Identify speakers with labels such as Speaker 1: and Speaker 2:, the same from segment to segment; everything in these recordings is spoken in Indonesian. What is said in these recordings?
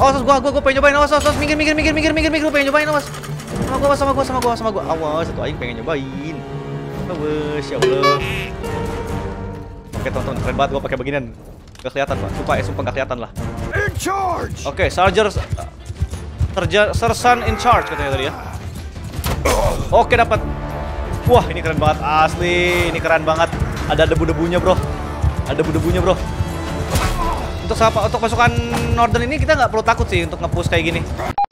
Speaker 1: Awas, gua pengen nyobain. Awas, minggir, pengen nyobain, awas. Sama gua. Awas, satu aing pengen nyobain. Awas, ya Allah. Oke, teman-teman, keren banget gua pakai beginian. Gak kelihatan, Pak. Sumpah gak kelihatan lah. Oke, Sersan in charge katanya tadi ya. Oke, dapat. Wah, ini keren banget asli. Ini keren banget. Ada debu-debunya, bro. Untuk pasukan Northern ini kita nggak perlu takut sih untuk nge-push kayak gini.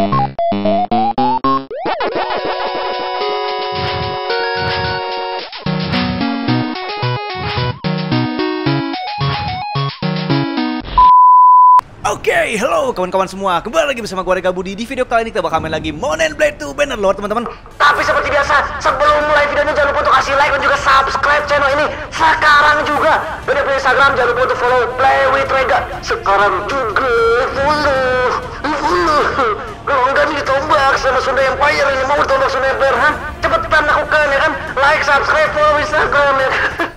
Speaker 1: Oke, halo kawan-kawan semua. Kembali lagi bersama gue Rega Budi. Di video kali ini kita bakal main lagi Mount & Blade 2 Bannerlord, teman-teman.
Speaker 2: Tapi seperti biasa, sebelum mulai videonya jangan lupa untuk kasih like dan juga subscribe channel ini sekarang juga. Dan di Instagram jangan lupa untuk follow Play with Rega sekarang juga. Follow. Kalau enggak nih ditombak sama Sunda Empire ini, mau ditombak Sunda Empire, ha? Cepetan lakukan ya kan? Like, subscribe, follow Instagram ya.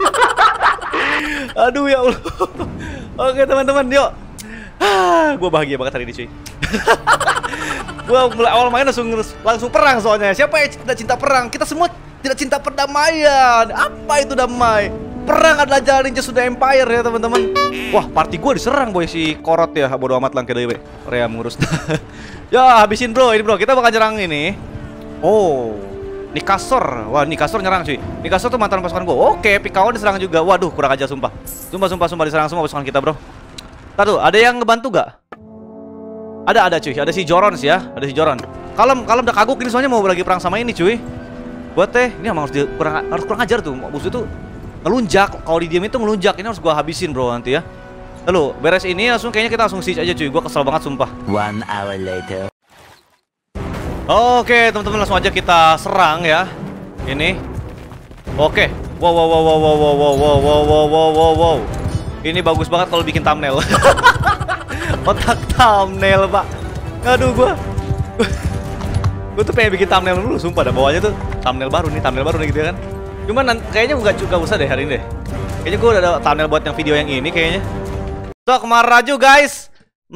Speaker 1: Aduh ya Allah. Oke teman-teman, yuk. Gue bahagia banget hari ini, cuy. Gue mulai awal main langsung perang soalnya. Siapa yang tidak cinta perang? Kita semua tidak cinta perdamaian. Apa itu damai? Perang adalah jalan ninja Sunda Empire ya teman-teman. Wah, party gue diserang boy si Korot ya. Bodo amat lang ke dewe. Rea mengurus. Ya habisin bro, ini bro. Kita bakal nyerang ini. Oh, Nikasor. Wah, Nikasor nyerang cuy. Nikasor tuh mantan pasukan gue. Oke, Pikawan diserang juga. Waduh, kurang aja sumpah. Sumpah diserang semua pasukan kita bro. Ntar tuh, ada yang ngebantu gak? Ada cuy, ada si Jorons ya. Ada si Joron. Kalem udah kagok ini soalnya mau lagi perang sama ini cuy. Buat teh, ini emang harus kurang ajar tuh. Musuh tuh ngelunjak, kalau di diam itu ngelunjak. Ini harus gua habisin bro nanti ya. Lalu beres ini langsung kayaknya kita langsung siege aja cuy. Gua kesel banget sumpah.
Speaker 3: 1 hour later.
Speaker 1: Oke teman-teman, langsung aja kita serang ya. Ini. Oke. Wow. Ini bagus banget kalau bikin thumbnail. Otak thumbnail, Pak. Aduh, gua tuh pengen bikin thumbnail dulu, sumpah dah. Bawahnya tuh thumbnail baru nih gitu ya kan. Cuman kayaknya gua juga usah deh hari ini deh. Kayaknya gua udah ada thumbnail buat yang video yang ini kayaknya. Sok, maraju guys.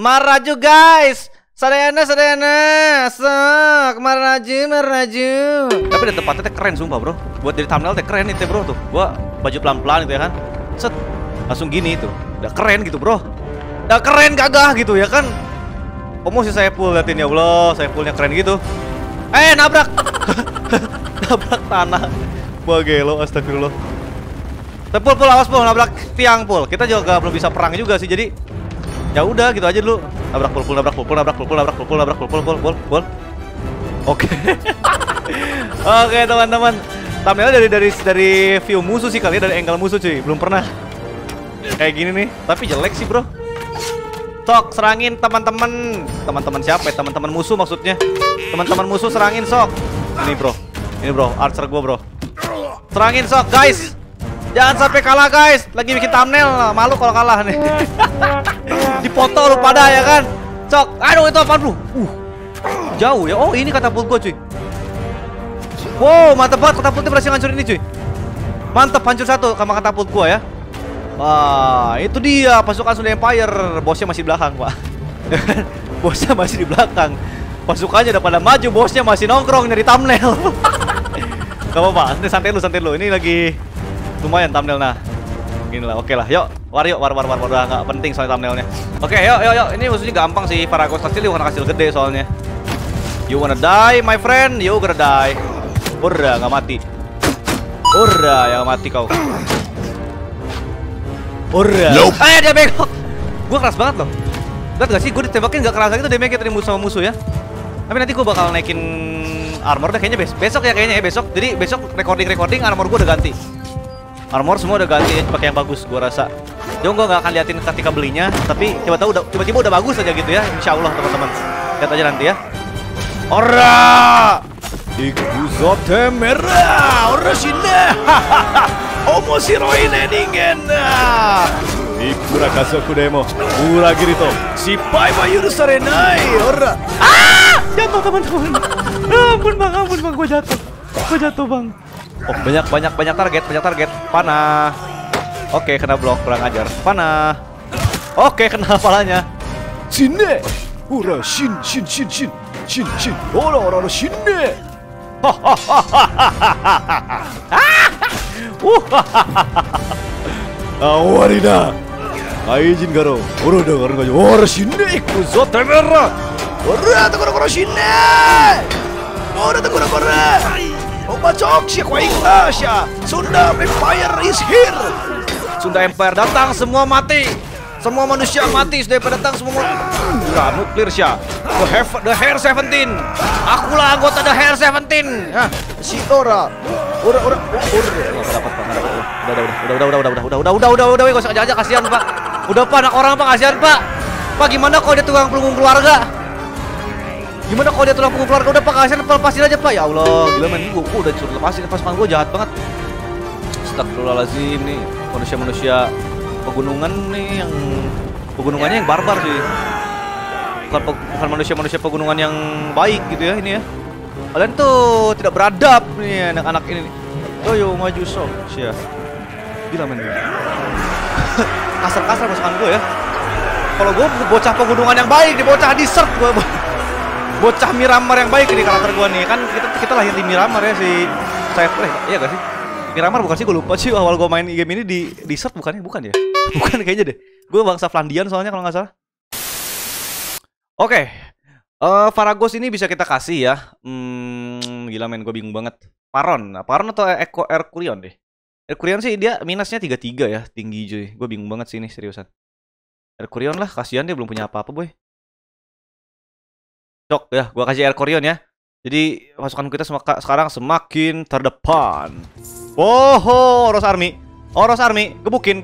Speaker 1: Sadayana. Sok, maraju. Tapi udah tempatnya keren sumpah, bro. Buat dari thumbnail teh keren itu, bro tuh. Gua baju pelan-pelan gitu ya kan. Set. Langsung gini itu, udah keren gitu bro. Udah keren gagah gitu ya kan. Promosi saya full, liatin ya Allah. Saya fullnya keren gitu. Nabrak. Nabrak tanah. Bagelo, astagfirullah. Pul, awas pul, nabrak tiang pul. Kita juga belum bisa perang juga sih, jadi ya udah gitu aja dulu. Nabrak pul. Oke. Oke teman-teman. Thumbnailnya dari view musuh sih kali ya, dari angle musuh cuy. Belum pernah kayak gini nih, tapi jelek sih bro. Sok, serangin teman-teman. Teman-teman siapa ya? Teman-teman musuh maksudnya. Teman-teman musuh serangin sok. Ini bro, archer gua bro. Serangin sok guys. Jangan sampai kalah guys. Lagi bikin thumbnail, malu kalau kalah nih. Dipoto lu pada ya kan. Sok, aduh itu apaan bro? Jauh ya. Oh ini katapult gua cuy. Wow, mantep banget, katapultnya berhasil ngancurin ini cuy. Mantep, hancur satu sama katapult gua ya. Wah, itu dia pasukan Sunda Empire. Bosnya masih di belakang, Pak. Bosnya masih di belakang. Pasukannya udah pada maju, bosnya masih nongkrong nyari thumbnail. Gak apa-apa, santai lu. Ini lagi lumayan thumbnail nah. Gini lah, oke lah. Yuk, war. Udah nggak penting soal thumbnailnya. Oke, yuk. Ini musuhnya gampang sih. Paragos kastil karena kastil gede soalnya. You wanna die, my friend? You gonna die. Udah nggak mati. Yang mati kau. Nope. Dia bengkok. Gue keras banget loh. Lihat gak sih, gue ditembakin gak kerasa gitu damage dari musuh sama musuh ya. Tapi nanti gue bakal naikin armor deh kayaknya besok ya kayaknya ya besok. Jadi besok recording armor gue udah ganti. Armor semua udah ganti pakai yang bagus gue rasa. Jadi gue gak akan liatin ketika belinya, tapi tiba-tiba udah bagus aja gitu ya. Insya Allah teman-teman. Lihat aja nanti ya. Ora! Ikuzote merah, ora sini. Omoshiroine ningen. Ikura kasoku demo uragiri to shippai wa yurusarenai. Ora. Jatuh teman-teman. Ampun bang, gua jatuh bang. Oh, banyak target. Panah. Oke, kena blok, kurang ajar. Panah. Oke, kena kepalanya. Sini. Ura shin shin shin shin shin shin. Ora shin ne. Awarida. Aijin garo. Ora da garo gajo. Ora shin ne iku zo temera. Ora ta garo shin ne. Ora ta garo. Oba cok si Asia. Sunda Empire is here. Sunda Empire datang, semua mati. Semua manusia mati, sudah pada datang semua. Enggak, nuklir Sya. The Hair 17. Akulah anggota The Hair 17. Hah, si Ora. Udah, gak usah aja, kasihan Pak. Udah Pak, anak orang Pak, kasihan Pak. Pak, gimana kalau dia tukang punggung keluarga? Gimana kalau dia tulang punggung keluarga? Udah Pak, kasihan, lepasin aja Pak. Ya Allah, gila men, gua udah suruh lepasin, pas gue jahat banget. Astagfirullahaladzim nih, manusia-manusia pegunungan nih yang pegunungannya yang barbar sih. Bukan manusia-manusia pegunungan yang baik gitu ya ini ya. Kalian tuh tidak beradab nih anak-anak ini nih. Yo maju sok sia. Gila men. Kasar-kasar masukan gue ya. Kalau gue bocah pegunungan yang baik, di bocah desert gue. Bocah Miramar yang baik ini karakter gue nih. Kan kita lahir di Miramar ya si saya. Iya gak sih? Miramar bukan sih, gue lupa sih awal gue main game ini di desert bukan ya? Bukan kayaknya deh. Gue bangsa Flandian soalnya kalau nggak salah. Oke. Faragos ini bisa kita kasih ya. Gila men, gue bingung banget. Paron atau Erkurion deh. Erkurion sih dia minusnya 33 ya, tinggi cuy. Gue bingung banget sih ini seriusan. Erkurion lah, kasihan dia belum punya apa-apa boy. Cok ya, gue kasih Erkurion ya. Jadi pasukan kita sekarang semakin terdepan. Oh, Oros Army, gebukin.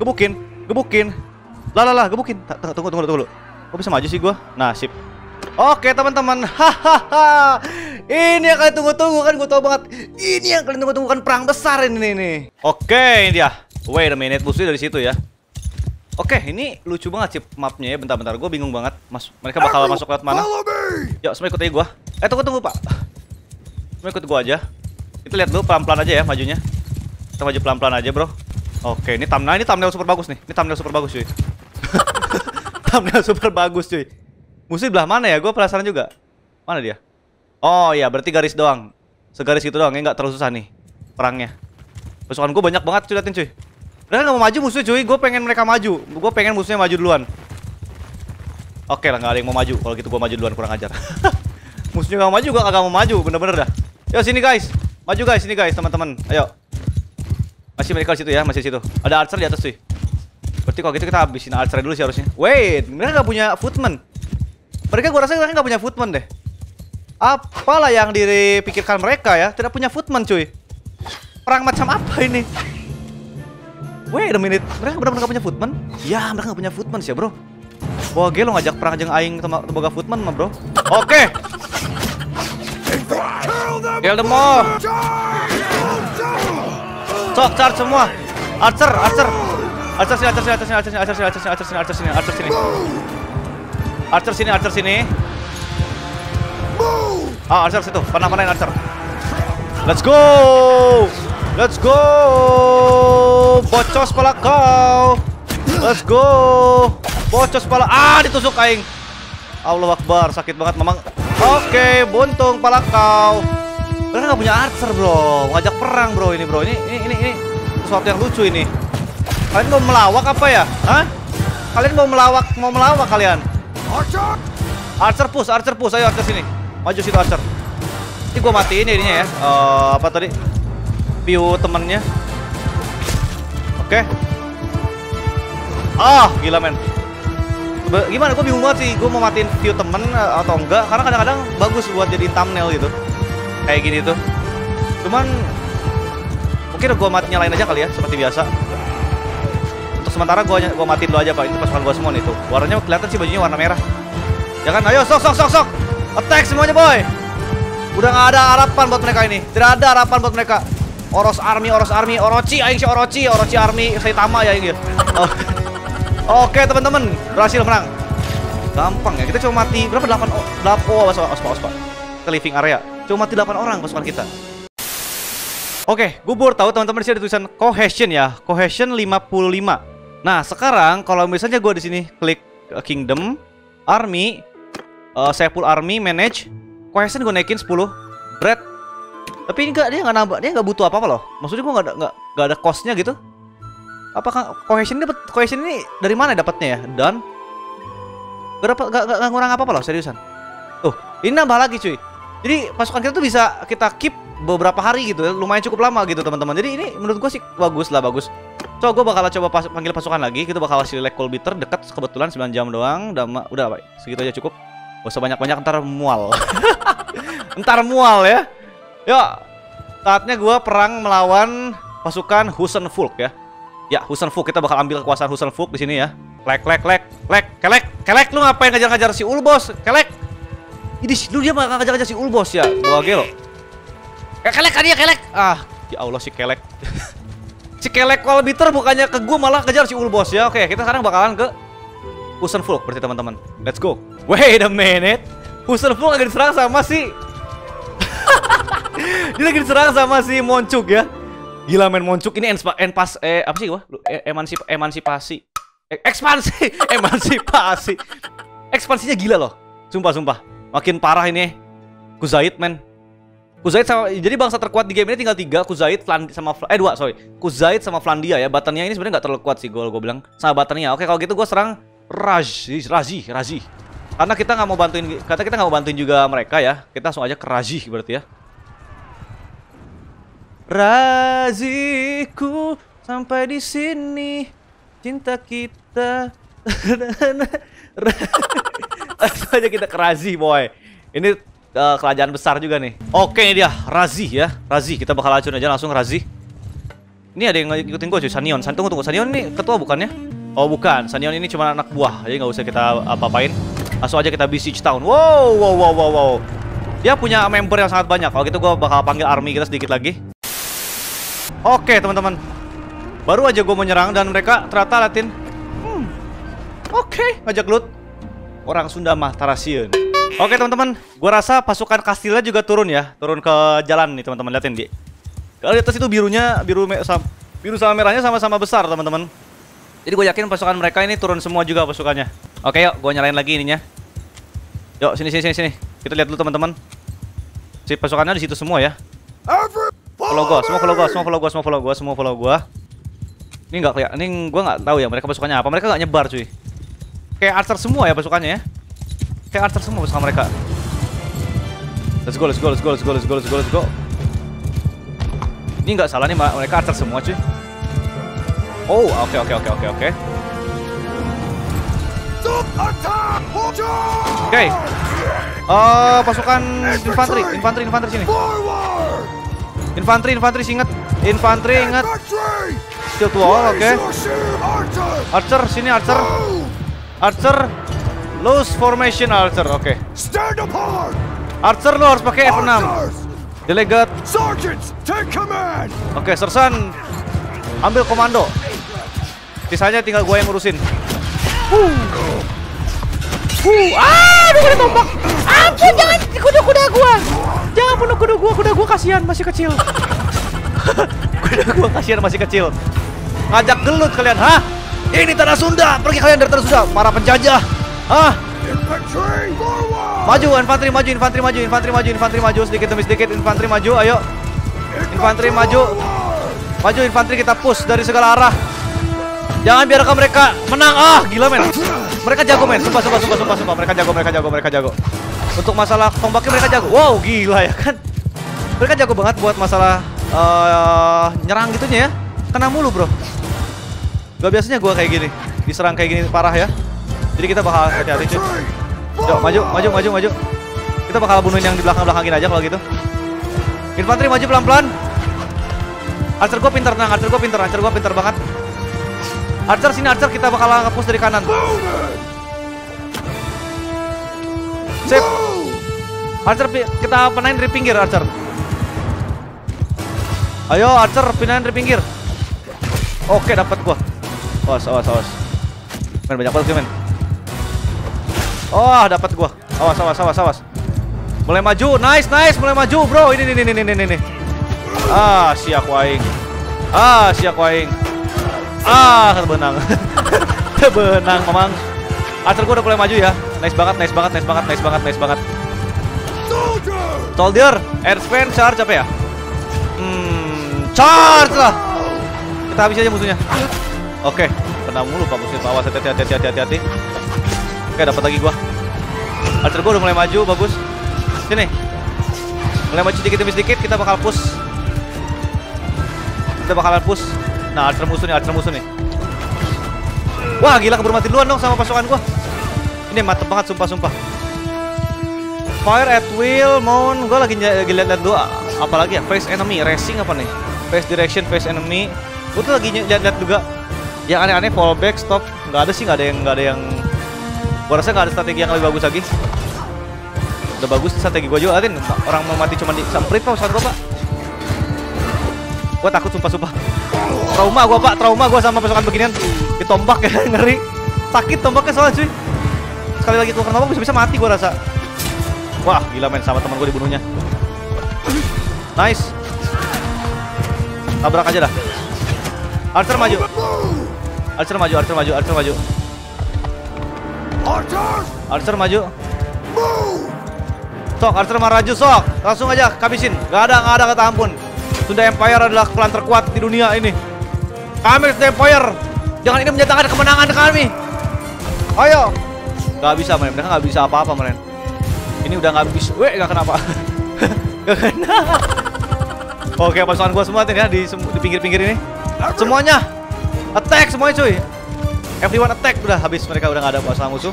Speaker 1: Lah, gebukin. Tunggu dulu. Kok bisa maju sih gua? Nah, sip. Oke, teman-teman. Hahaha. Ini yang kalian tunggu-tunggu kan, gua tahu banget. Ini yang kalian tunggu-tunggu kan, perang besar ini nih. Oke, ini dia. Wait a minute, musuhnya dari situ ya. Oke, ini lucu banget sih mapnya ya. Bentar, gua bingung banget. Mereka bakal masuk lewat mana? Yuk, semua ikut aja gua. Tunggu, Pak. Semua ikut gua aja. Kita lihat dulu pelan-pelan aja ya majunya. Kita maju pelan-pelan aja bro. Oke, ini thumbnail super bagus nih. Ini thumbnail super bagus cuy. Thumbnail super bagus cuy. Musuh belah mana ya? Gue penasaran juga. Mana dia? Oh iya, berarti garis doang. Segaris gitu doang ya, nggak terlalu susah nih perangnya. Pasukan gue banyak banget cuy, liatin cuy. Mereka nggak mau maju musuh cuy. Gue pengen mereka maju. Gue pengen musuhnya maju duluan. Oke lah, nggak ada yang mau maju. Kalau gitu gue maju duluan, kurang ajar. Musuhnya nggak mau maju, gue kagak mau maju. Bener-bener dah. Yo sini guys. Maju guys, sini guys teman-teman. Ayo. Masih mereka di situ ya, masih di situ. Ada archer di atas cuy. Berarti kalau gitu kita habisin archer dulu sih harusnya. Wait, mereka nggak punya footman. Gua rasa mereka nggak punya footman deh. Apalah yang dipikirkan mereka ya? Tidak punya footman cuy. Perang macam apa ini? Wait a minute, mereka benar-benar nggak punya footman? Ya, mereka nggak punya footman sih ya bro. Wah, gelo ngajak perang jeung aing tembaga footman mah bro. Oke. Kill them all. Sok, charge semua. Archer sini. Ah, Archer situ. Panah-panahin Archer. Let's go. Bocos pala kau. Let's go. Bocos pala. Ah, ditusuk aing. Allah Akbar, sakit banget memang. Oke, buntung pala kau. Mereka nggak punya archer bro, ngajak perang bro ini bro. Ini sesuatu yang lucu ini. Kalian mau melawak apa ya? Hah? Kalian mau melawak kalian? Archer push, ayo Archer sini. Maju situ Archer. Ini gua matiin ya ininya ya. Apa tadi? View temennya. Oke. Ah, gila men. Gimana? Gue bingung banget sih. Gue mau matiin view temen atau enggak? Karena kadang-kadang bagus buat jadi thumbnail gitu. Kayak gini tuh. Cuman mungkin gue nyalain aja kali ya, seperti biasa. Untuk sementara gue matiin dulu aja pak. Itu pasukan gue semua nih tuh. Warnanya kelihatan sih, bajunya warna merah. Ya kan? Ayo sok. Attack semuanya boy. Udah nggak ada harapan buat mereka ini. Tidak ada harapan buat mereka. Oros Army, Orochi, aing si Orochi Army, Saitama ya ini. Oke teman-teman, berhasil menang. Gampang ya, kita cuma mati berapa? 8 ospa. Kita living area. Cuma mati 8 orang pasukan kita. Oke, gue baru tahu teman-teman di sini ada tulisan cohesion ya. Cohesion 55. Nah, sekarang kalau misalnya gue di sini klik Kingdom, Army, Sepul Army manage. Cohesion gue naikin 10. Bread. Tapi ini dia nggak butuh apa-apa loh. Maksudnya gue nggak ada cost-nya gitu. Apakah cohesion ini dari mana dapatnya ya? Dan gak ngurang apa-apa loh, seriusan. Ini nambah lagi cuy. Jadi pasukan kita tuh bisa kita keep beberapa hari gitu ya. Lumayan cukup lama gitu teman-teman. Jadi ini menurut gue sih bagus. So gue bakal coba panggil pasukan lagi. Kita bakal hasil Lake Colbiter dekat kebetulan 9 jam doang. Udah baik, segitu aja cukup. Gak usah banyak-banyak ntar mual. Ntar mual ya. Yuk, saatnya gue perang melawan pasukan Husenvolk ya. Ya, Husenvolk, kita bakal ambil kekuasaan Husenvolk di sini ya. Kelek, lu ngapain ngejar-ngejar si Ulbos? Kelek. Ini lu dia bakal ngejar-ngejar si Ulbos ya. Gua gelo. Kelek kan dia, Kelek. Ah, ya Allah si Kelek. Si Kelek Colbiter bukannya ke gua malah ngejar si Ulbos ya. Oke, kita sekarang bakalan ke Husenvolk berarti teman-teman. Let's go. Wait a minute. Husenvolk lagi diserang sama si dia lagi diserang sama si Moncuk ya. Gila men, Moncuk ini apa sih gua? Emansipasi. Emansipasi. Ekspansinya gila loh. Sumpah. Makin parah ini. Kuzaid men. Kuzaid sama, jadi bangsa terkuat di game ini tinggal 3, Kuzaid sama 2, Kuzaid sama Flandia ya. Batannya ini sebenarnya nggak terlalu kuat sih gue bilang sama batannya. Oke, kalau gitu gue serang Razi. Karena kita nggak mau bantuin juga mereka ya. Kita langsung aja ke Razi berarti ya. Raziku sampai di sini cinta kita. Langsung aja kita ke Razi boy. Ini kerajaan besar juga nih. Oke, ini dia Razi ya. Razi, kita bakal hancurin aja langsung Razi. Ini ada yang ngikutin gue cuy, Sanion. Tunggu, Sanion ini ketua bukannya? Oh bukan, Sanion ini cuma anak buah. Jadi nggak usah kita apa-apain. Langsung aja kita besiege town. Wow. Dia punya member yang sangat banyak. Kalau gitu gue bakal panggil army kita sedikit lagi. Oke teman-teman, baru aja gue menyerang dan mereka ternyata Latin. Oke, ngajak loot. Orang Sunda mah Tarasian. Oke teman-teman, gue rasa pasukan Kastilnya juga turun ya, turun ke jalan nih teman-teman, liatin di. Kalau di atas itu biru sama merahnya sama-sama besar teman-teman. Jadi gue yakin pasukan mereka ini turun semua juga pasukannya. Oke yuk, gue nyalain lagi ininya. Yuk sini. Kita lihat dulu teman-teman. Si pasukannya di situ semua ya. Follow gua. Ini nggak kelihatan, ini gua nggak tahu ya mereka pasukannya apa. Mereka nggak nyebar cuy. Kayak archer semua ya pasukannya ya. Kayak archer semua pasukan mereka. Let's go. Ini nggak salah nih, mereka archer semua cuy. Oh, oke. Oke. Pasukan infanteri sini. Infanteri ingat. Shield wall, oke. Archer sini, Archer. Loose formation Archer, oke. Archer lo harus pakai F6. Delegate. Oke, Sersan ambil komando. Sisanya tinggal gue yang ngurusin. Aduh, ditombak. Ampun, jangan kuda gua. Jangan bunuh kuda gua kasihan masih kecil. Kuda gua kasihan masih kecil. Ngajak gelut kalian, hah? Ini tanah Sunda, pergi kalian dari tanah Sunda, para penjajah. Hah? Maju, infanteri maju sedikit demi sedikit, infanteri maju, ayo. Infanteri maju. Maju infanteri, kita push dari segala arah. Jangan biarkan mereka menang. Gila men. Mereka jago men, sumpah. Mereka jago. Untuk masalah tombaknya mereka jago. Wow, gila ya kan. Mereka jago banget buat masalah nyerang gitunya ya. Kena mulu bro. Gak biasanya gue kayak gini, diserang kayak gini parah ya. Jadi kita bakal hati-hati cuy. Yuk, maju. Kita bakal bunuhin yang di belakang-belakangin aja kalau gitu. Infanteri maju pelan-pelan. Archer gue pintar banget. Archer sini, Archer, kita bakal nge-push dari kanan. Sip. Archer kita penahin dari pinggir, Archer. Ayo Archer, pinain dari pinggir. Oke, dapat gua. Awas. Men, banyak banget men. Oh, dapat gua. Awas. Mulai maju, nice, mulai maju, bro. Ini. Siap waing. Kebenang. Kebenang memang. Archer gua udah mulai maju ya. Nice banget, nice banget, nice banget, nice banget, nice banget. Soldier, airspan, charge apa ya? Charge lah. Kita habis aja musuhnya. Oke, kena mulu Pak musuhnya. Awas, hati-hati. Oke, dapat lagi gua. Archer gua udah mulai maju, bagus. Sini. Mulai maju sedikit demi sedikit, kita bakal push. Kita bakalan push. Nah, archer musuh nih. Wah, gila keburu mati duluan dong sama pasukan gua. Ini mantep banget sumpah. Fire at will, mount. Gua lagi lihat dulu apalagi ya? Face enemy, racing apa nih? Face direction, face enemy. Gua tuh lagi lihat juga yang aneh-aneh, fallback, stop. Nggak ada yang gua rasa nggak ada strategi yang lebih bagus lagi. Udah bagus strategi gua juga, Atin. Orang mau mati cuma disamprit Pak, usaha gua, Pak. Gua takut sumpah. Trauma gua sama pasukan beginian. Ditombak ya, ngeri. Sakit tombaknya soalnya cuy. Sekali lagi keluar tombak bisa mati gua rasa. Wah, gila men, sama teman gua dibunuhnya. Nice. Tabrak aja dah. Archer maju. Archer maju. Sok, Archer maraju sok. Langsung aja habisin. Gak ada kata ampun. Sunda Empire adalah klan terkuat di dunia ini. Kami Sunda Empire. Jangan ini menyatakan kemenangan kami. Ayo. Gak bisa men, mereka gak bisa apa-apa men. Ini udah gak bisa. Gak kenapa. Gak kena. Oke, pasukan gua semua ya di pinggir-pinggir ini. Semuanya attack semuanya cuy. Everyone attack. Udah habis, mereka udah gak ada pasukan musuh.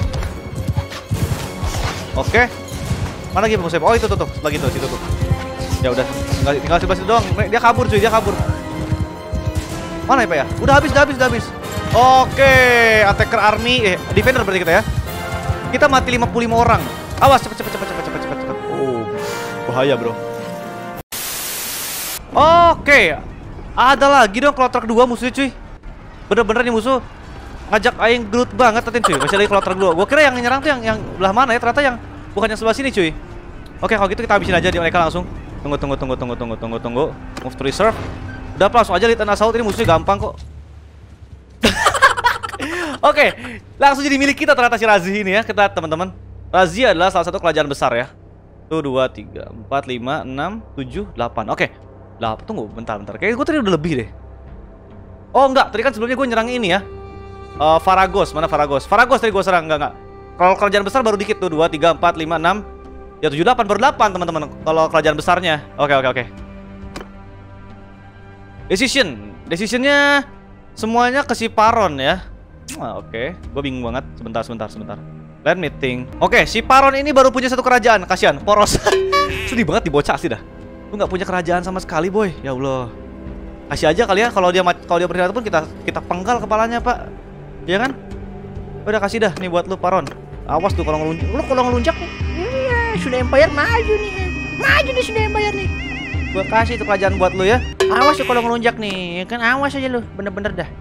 Speaker 1: Oke. Mana lagi musuhnya? Oh itu tuh, lagi tuh, situ tuh. Ya udah, tinggal sebelah situ doang. Dia kabur cuy, dia kabur. Mana ya Pak ya? Udah habis. Oke, attacker army, defender berarti kita ya. Kita mati 55 orang. Awas, cepet. Oh, bahaya bro. Oke, ada lagi dong kloter kedua musuhnya cuy. Bener-bener nih musuh ngajak aing gelut banget Tatin cuy. Masih lagi kloter kedua. Gua kira yang nyerang tuh yang belah mana ya, ternyata yang bukan yang sebelah sini cuy. Oke, kalau gitu kita habisin aja mereka langsung. Tunggu. Move to reserve. Udah langsung aja lihat assault, ini musuhnya gampang kok. Oke, langsung jadi milik kita ternyata si Razi ini ya. Kita teman-teman. Razi adalah salah satu kerajaan besar ya. 1 2 3 4 5 6 7 8. Oke. Lah, tunggu bentar. Kayaknya gue tadi udah lebih deh. Oh enggak, tadi kan sebelumnya gue nyerang ini ya. Faragos, mana Faragos? Faragos tadi gue serang, enggak. Kalau kerajaan besar baru dikit tuh, 2 3 4 5 6 ya 7 8 baru 8 teman-teman. Kalau kerajaan besarnya. Oke. Decisionnya semuanya ke si Paron ya. Oke, gue bingung banget. Sebentar. Land meeting. Oke, si Paron ini baru punya satu kerajaan. Kasihan, poros. Sedih banget dibocah sih dah. Lu nggak punya kerajaan sama sekali, boy. Ya Allah. Kasih aja kali ya, kalau dia berkhianat pun kita penggal kepalanya, Pak. Ya kan? Udah kasih dah nih buat lu, Paron. Awas tuh kalau ngelunjak. Lu kalau ngelunjak nih. Iya, Sunda Empire maju nih. Maju nih Sunda Empire nih. Gua kasih tuh kerajaan buat lu ya. Awas tuh kalau ngelunjak nih. Kan awas aja lu, bener-bener dah.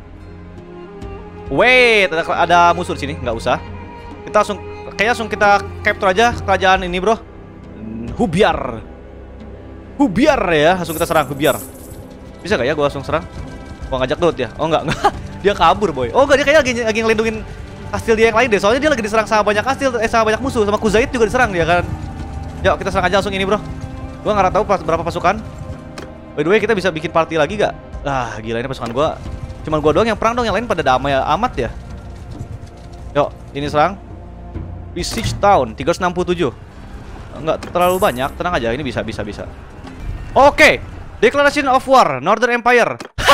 Speaker 1: Wait, ada musuh di sini, nggak usah. Kita langsung kita capture aja kerajaan ini, bro. Hubiar ya, langsung kita serang Hubiar. Bisa gak ya gua langsung serang? Gua ngajak Dot ya? Oh enggak. Dia kabur, boy. Oh enggak, dia kayaknya lagi ngelindungin kastil dia yang lain deh. Soalnya dia lagi diserang sama banyak kastil, sama banyak musuh. Sama Kuzait juga diserang dia kan. Yuk kita serang aja langsung ini, bro. Gua nggak tahu berapa pasukan. By the way, kita bisa bikin party lagi gak? Ah, gila ini pasukan gua. Cuman gua doang yang perang dong, yang lain pada damai amat ya. Yuk, ini serang. Besiege Town 367. Enggak terlalu banyak, tenang aja, ini bisa. Oke, Declaration of War, Northern Empire.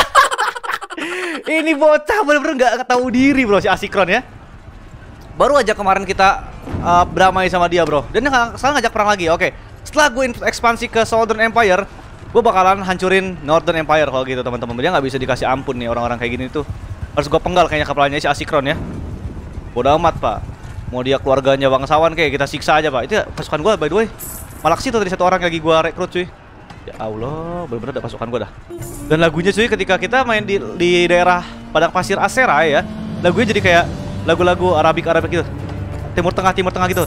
Speaker 1: Ini bocah bener-bener nggak tahu diri bro, si Asikron ya. Baru aja kemarin kita berdamai sama dia bro, dan dia sekarang ngajak perang lagi. Oke, setelah gue ekspansi ke Southern Empire, gue bakalan hancurin Northern Empire kalau gitu teman-teman. Dia nggak bisa dikasih ampun nih orang-orang kayak gini tuh. Harus gue penggal kayaknya kepalanya si Asikron ya. Bodoh amat pak. Mau dia keluarganya bangsawan kayak kita siksa aja pak. Itu pasukan gue by the way. Malaksi tuh tadi satu orang lagi gue rekrut cuy. Ya Allah, bener-bener ada pasukan gue dah. Dan lagunya cuy ketika kita main di daerah padang pasir Asera ya, lagunya jadi kayak lagu-lagu Arabik gitu. Timur Tengah gitu.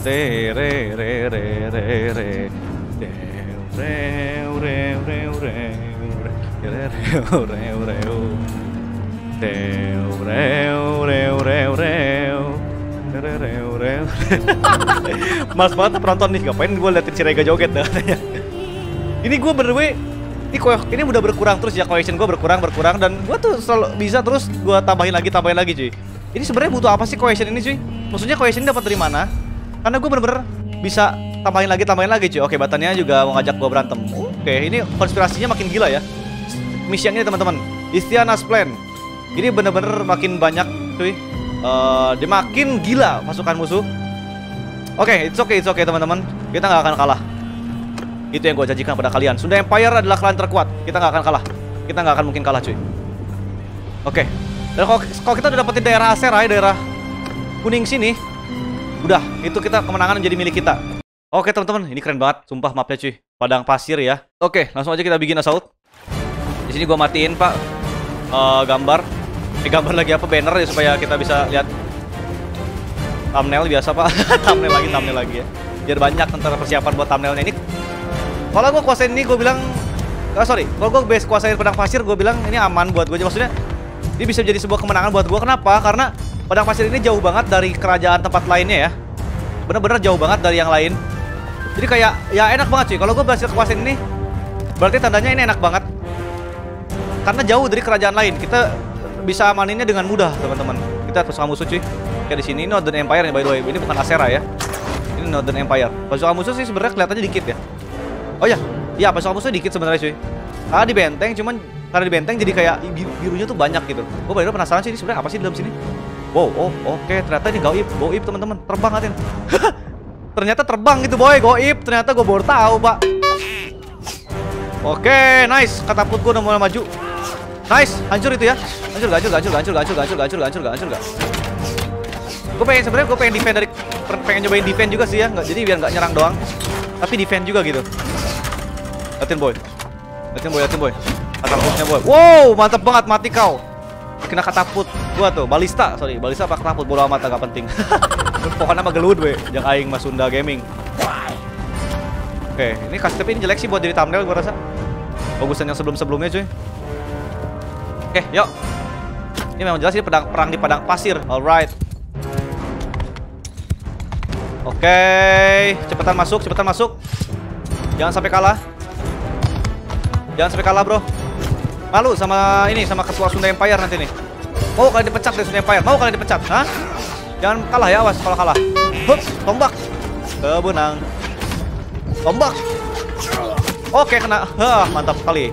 Speaker 1: Mas banget penonton nih, ngapain gue liatin si Rega joget dah katanya. Ini gue bener-bener ini udah berkurang terus ya, collection gue berkurang dan gue tuh selalu bisa terus gue tambahin lagi cuy. Ini sebenarnya butuh apa sih collection ini cuy? Maksudnya collection ini dapat dari mana? Karena gue bener-bener bisa tambahin lagi cuy. Oke, Batanya juga mau ngajak gue berantem. Oke, ini konspirasinya makin gila ya. Mission ini teman-teman, Istiana's Plan. Ini bener-bener makin banyak cuy. Dia makin gila pasukan musuh. Oke, it's okay teman-teman. Kita nggak akan kalah. Itu yang gue janjikan pada kalian. Sunda Empire adalah klan terkuat. Kita nggak akan kalah. Kita nggak akan mungkin kalah cuy. Oke. Dan kalau kita udah dapetin daerah Asera, daerah kuning sini, udah itu kita kemenangan menjadi milik kita. Oke teman-teman, ini keren banget. Sumpah mapnya cuy. Padang pasir ya. Oke, langsung aja kita bikin assault. Di sini gue matiin pak gambar. Gambar lagi apa, banner ya, supaya kita bisa lihat thumbnail biasa pak. thumbnail lagi ya. Biar banyak ntar persiapan buat thumbnailnya ini. Kalau gue kuasain ini gue bilang, kalau gue base kuasain Padang Pasir gue bilang ini aman buat gue. Maksudnya ini bisa jadi sebuah kemenangan buat gue. Kenapa? Karena Padang Pasir ini jauh banget dari kerajaan tempat lainnya ya. Bener-bener jauh banget dari yang lain. Jadi kayak ya enak banget cuy. Kalau gue berhasil kuasain ini, berarti tandanya ini enak banget. Karena jauh dari kerajaan lain, kita bisa amaninnya dengan mudah teman-teman. Kita pasukan musuh cuy. Kayak di sini Northern Empire nih by the way. Ini bukan Asera ya. Ini Northern Empire. Pasukan musuh sih sebenarnya kelihatannya dikit ya. Oh ya, pasukan musuh dikit sebenarnya cuy. Karena di benteng, karena di benteng jadi kayak birunya tuh banyak gitu. Gue bener penasaran sih ini sebenarnya apa sih di dalam sini. Wow, oke, ternyata ini goib teman-teman. Terbang katanya. Ternyata terbang gitu boy, goib. Ternyata gue baru tahu pak. Oke, nice. Katapult gue udah mulai maju. Nice, hancur itu ya. Hancur gak? Gue pengen pengen nyobain defend juga sih ya. Jadi biar nggak nyerang doang, tapi defend juga gitu. Liatin boy. Katapultnya boy. Wow, mantap banget, mati kau. Kena katapult gua tuh, balista apa katapult, bodo amat, agak penting. Pokoknya mah gelut we, yang aing mas Sunda Gaming. Oke, ini tapi ini jelek sih buat jadi thumbnail gua rasa. Bagusan yang sebelum-sebelumnya cuy. Oke, yuk. Ini memang jelas ini perang di Padang Pasir. Alright. Oke, cepetan masuk. Jangan sampai kalah. Bro. Malu sama ketua Sunda Empire nanti nih. Mau kalian dipecat dari Sunda Empire? Hah? Jangan kalah ya, awas kalau kalah. Hup, tombak. Kebenang. Tombak. Oke, kena. Mantap sekali.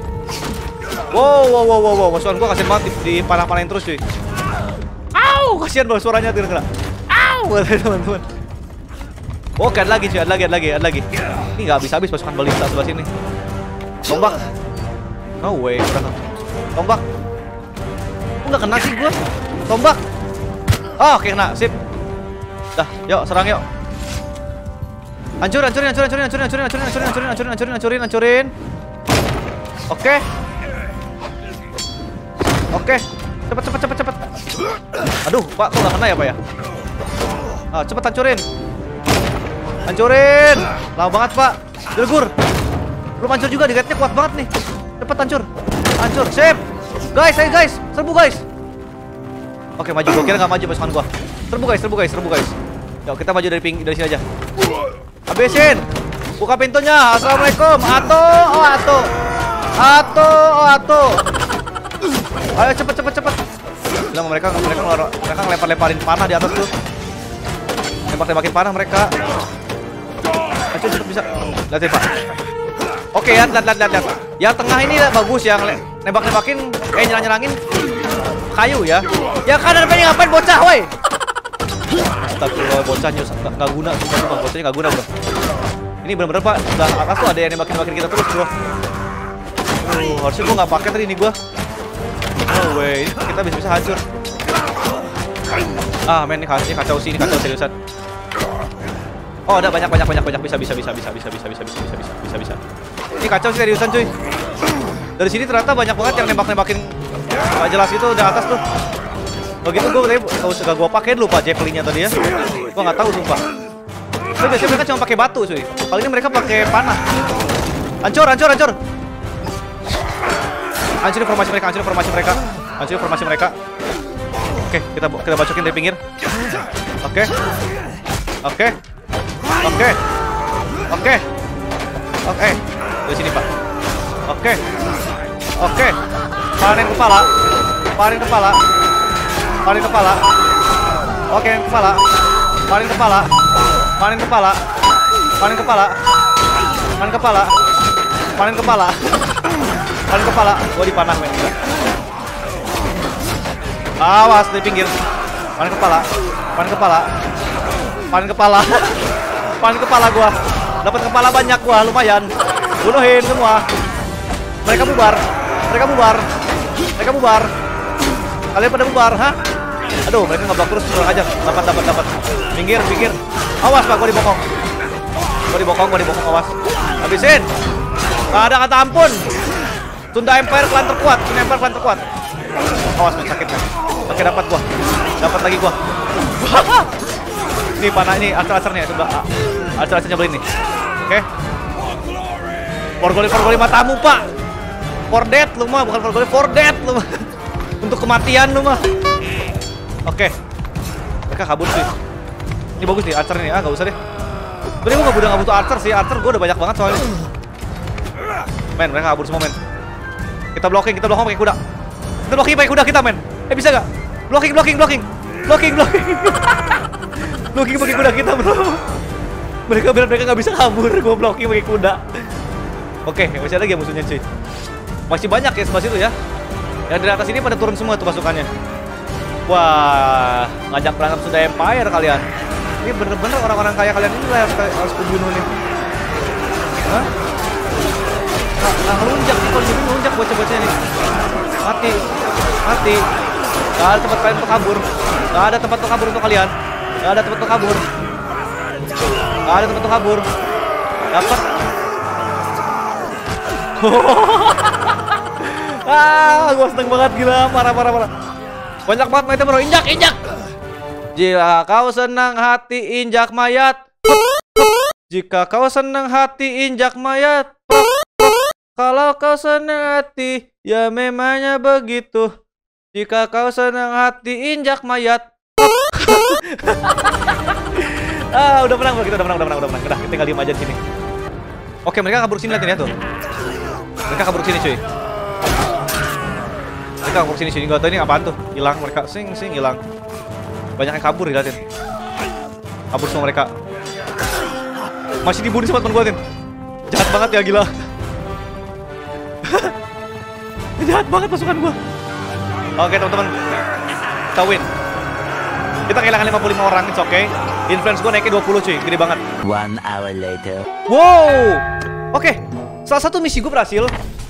Speaker 1: Wow. Masukan gua kasihan banget di panah-panahin terus cuy. Au, kasihan banget suaranya kena. Au, teman-teman. Oke, ada lagi. Ini nggak habis-habis pasukan balista sebelah sini. Tombak. No way, tombak. Kok nggak kena sih gua? Tombak. Oke, kena, sip. Dah, yuk serang yuk. Hancurin. Oke. Cepet. Aduh, Pak, kok nggak kena ya, Pak ya? Cepet hancurin. Lama banget, Pak. Dilgur. Belum hancur juga, digigitnya kuat banget nih. Cepet hancur, sip. Guys, serbu guys. Oke, maju, gua kira nggak maju pasukan gua. Serbu guys. Yuk, kita maju dari sini aja. Habisin. Buka pintunya. Assalamualaikum. Ato. Ayo cepet. Bilang mereka ngelempar-lemparin panah di atas tuh. Tembakin panah mereka. Ayo cepet bisa. Lihatin Pak. Oke ya, lihat. Yang tengah ini bagus, yang nembak-nembakin nyerang-nyerangin kayu ya. Yang kanan ini ngapain bocah, woi? Astagfirullah, bocahnya nggak guna, sumpah bocahnya nggak guna bro. Ini bener-bener Pak, sebelah atas tuh ada yang nembakin kita terus bro. Harusnya gua nggak pakai tadi ini gua. Oh weh, kita bisa hancur. Men, ini kacau sih, ini kacau seriusan. Oh, ada banyak bisa. Ini kacau sih seriusan cuy. Dari sini ternyata banyak banget yang nembak-nembakin nggak jelas itu udah atas tuh. Begitu gak gue pakai dulu Pak Javelinnya tadi ya. Gue nggak tahu sumpah. Tapi biasanya mereka cuma pakai batu cuy. Kali ini mereka pakai panah. Hancur. Hancur formasi mereka. Oke, kita bacokin dari pinggir. Oke. Oke. Oke. Oke. Oke. Dari sini, Pak. Oke. Oke. Panen kepala. Panen kepala. Panen kepala. Oke, kepala. Panen kepala. Panen kepala. Panen kepala. Panen kepala. Panen kepala. Panen kepala. Gua dipanah, men. Awas di pinggir. Panen kepala. Panen kepala. Panen kepala. Panen kepala gua. Dapat kepala banyak gua, lumayan. Bunuhin semua. Mereka bubar. Mereka bubar. Mereka bubar. Kalian pada bubar, ha? Aduh, mereka ngeblok terus, curang aja. Dapat. Pinggir. Awas, Pak, gua dibokong. Gua dibokong, awas. Habisin. Gak ada kata ampun. Tunda Empire klan terkuat. Awas, men, sakit, men. Oke, dapat gua. Dapat lagi gua. Ini panah ini, archer-archernya. Coba archer-archer nyebelin nih. Oke. For goli matamu, Pak. For death lu mah, bukan for death lu mah. Untuk kematian lu mah. Oke. Mereka kabur sih. Ini bagus nih archer nih. Gak usah deh. Sebenernya gue udah gak butuh archer sih. Archer gue udah banyak banget soalnya. Men, mereka kabur semua, men. Kita blocking pakai kuda. Kita blocking pakai kuda kita, men. Bisa gak? Blocking. Blocking pakai kuda kita, bro. Mereka bilang mereka gak bisa kabur. Gue blocking pakai kuda. Oke, masih ada lagi ya musuhnya, cuy. Masih banyak ya sebelah situ ya. Yang dari atas ini pada turun semua tuh pasukannya. Wah, ngajak berantem Tunda Empire kalian. Ini bener-bener orang-orang kaya kalian ini lah harus kubunuh nih. Hah? Nah, ngelunjak nih, kalau jadi ngelunjak bocah-bocahnya nih. Mati. Gak ada tempat kalian untuk kabur. Gak ada tempat untuk kabur untuk kalian. Gak ada tempat untuk kabur. Dapat. Gua seneng banget, gila, parah. Banyak banget item, bro. Injak. Jika kau senang hati, injak mayat. Jika kau senang hati, injak mayat. Kalau kau senang hati, ya memangnya begitu. Jika kau senang hati, injak mayat. Udah menang, bro. Kita udah menang. Udah, kita tinggal diem aja di sini. Oke, mereka kabur sini, liatin ya tuh. Mereka kabur sini, cuy. Mereka kabur sini, gak tau ini apaan tuh. Hilang mereka, sing hilang. Banyak yang kabur, liatin. Kabur semua mereka. Masih dibunuh sama temen gue, Tin. Jahat banget ya, gila. Jahat banget pasukan gue. Oke, teman-teman. Kita win. Kita kehilangan 55 orang, it's okay. Influence gue naiknya 20, cuy. Gede banget.
Speaker 3: 1 hour later.
Speaker 1: Wow. Oke. Salah satu misi gue berhasil.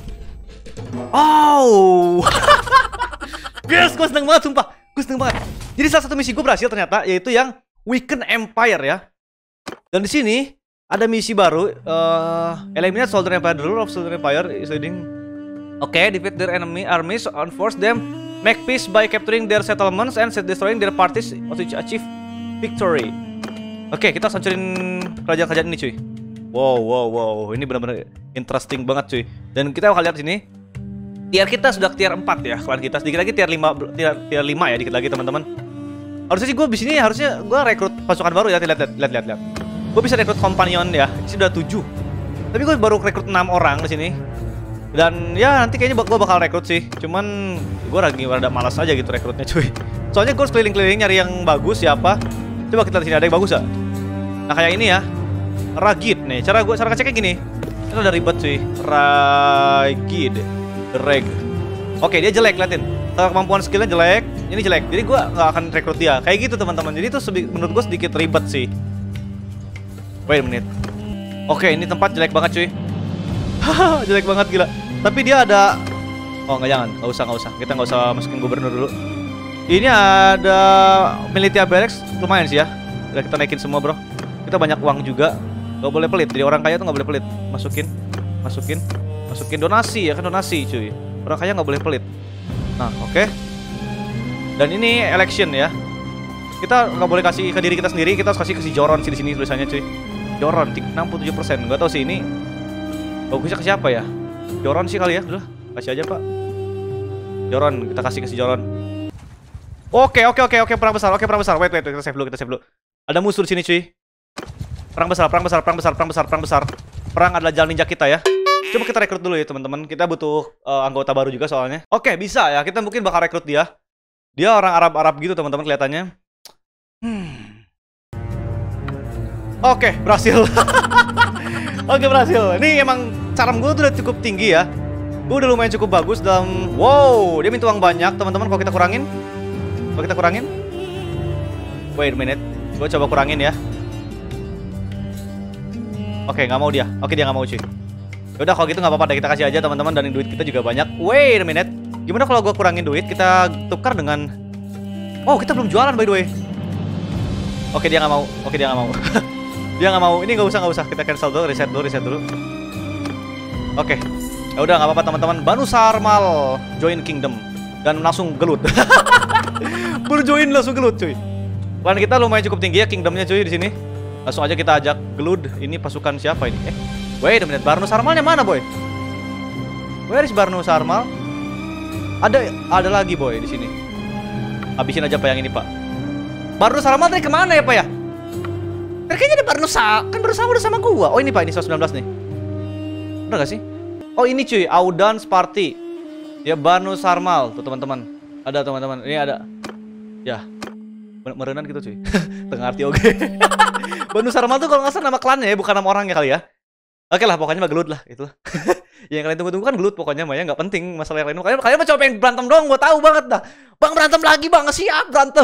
Speaker 1: Oh. Guys, gue seneng banget, sumpah. Gue seneng banget. Jadi salah satu misi gue berhasil ternyata, yaitu yang Weaken Empire ya. Dan di sini ada misi baru. Eliminate Soldier Empire. The rule of Soldier Empire is leading. Oke, defeat their enemy armies and force them make peace by capturing their settlements and destroying their parties to achieve victory. Oke, kita hancurin kerajaan-kerajaan ini, cuy. Wow. Ini benar-benar interesting banget, cuy. Dan kita bakal lihat sini. Tier kita sudah tier 4 ya, klan kita. Sedikit lagi tier 5 ya, dikit lagi, teman-teman. Harusnya sih gue di sini harusnya gue rekrut pasukan baru ya, lihat. Gue bisa rekrut companion ya. Ini sudah 7. Tapi gue baru rekrut 6 orang di sini. Dan ya nanti kayaknya gue bakal rekrut sih. Cuman gue lagi rada malas aja gitu rekrutnya, cuy. Soalnya gue harus keliling-keliling nyari yang bagus siapa. Coba kita lihat sini ada yang bagus gak? Nah, kayak ini ya. Ragid nih. Cara ngeceknya gini. Ini udah ribet, cuy. Ragid. Reg. Oke, dia jelek, liatin. Kemampuan skillnya jelek. Ini jelek. Jadi gue gak akan rekrut dia. Kayak gitu, teman-teman. Jadi itu menurut gue sedikit ribet sih. Wait a minute. Oke, ini tempat jelek banget, cuy. Jelek banget, gila. Tapi dia ada. Oh, jangan. Gak usah. Kita gak usah masukin gubernur dulu. Ini ada Militia Barracks. Lumayan sih ya. Udah kita naikin semua, bro. Kita banyak uang juga. Gak boleh pelit. Jadi orang kaya tuh gak boleh pelit. Masukin donasi ya kan, donasi, cuy. Orang kaya nggak boleh pelit. Nah, oke. Dan ini election ya. Kita nggak boleh kasih ke diri kita sendiri. Kita harus kasih ke si Joron sih di sini tulisannya, cuy. Joron 67%. Nggak tahu sih ini bagusnya ke siapa ya. Joron sih kali ya. Udah, kasih aja, Pak. Joron, kita kasih ke si Joron. Oke, perang besar. Wait, kita save dulu, Ada musuh di sini, cuy. Perang besar, perang besar, perang besar, perang besar, perang besar. Perang adalah jalan ninja kita ya. Coba kita rekrut dulu ya teman-teman. Kita butuh anggota baru juga soalnya. Oke, bisa ya. Kita mungkin bakal rekrut dia. Dia orang Arab-Arab gitu teman-teman kelihatannya. Oke, berhasil. Oke, berhasil. Ini emang charm gue tuh udah cukup tinggi ya. Gue udah lumayan cukup bagus dalam... Wow, dia minta uang banyak teman-teman. Kalau kita kurangin. Wait a minute. Gue coba kurangin ya. Oke, nggak mau dia. Oke, dia nggak mau cuy. Yaudah kalau gitu nggak apa-apa deh, kita kasih aja teman-teman, dan duit kita juga banyak. Wait a minute. Gimana kalau gue kurangin duit, kita tukar dengan... Oh, kita belum jualan by the way. Oke, dia nggak mau. Dia nggak mau. Ini nggak usah. Kita cancel dulu, reset dulu. Oke. Ya udah nggak apa-apa teman-teman. Banu Sarmal join kingdom dan langsung gelut. Berjoin langsung gelut cuy. Klan kita lumayan cukup tinggi ya kingdomnya cuy di sini. Langsung aja kita ajak gelut. Ini pasukan siapa ini? Wait a minute. Banu Sarmalnya mana boy? Where is Banu Sarmal? Ada lagi boy di sini. Habisin aja pak yang ini pak. Banu Sarmal tadi kemana ya pak ya? Kayaknya ada Banu Sarmal. Kan Banu Sarmal udah sama gua. Oh ini pak, ini 119 nih. Udah gak sih? Oh ini cuy, Audan's Party. Ya Banu Sarmal tuh teman-teman. Ada teman-teman. Ini ada. Ya. Merenan gitu cuy. Tengah arti oke. Banu Sarmal tuh kalau nggak salah nama klannya ya, bukan nama orangnya kali ya. Oke lah, pokoknya mah gelut lah itulah. Yang kalian tunggu-tunggu kan gelut pokoknya mah ya, nggak penting masalah yang lain. Kalian mah coba pengen berantem doang, gua tahu banget dah. Bang berantem lagi bang, siap berantem.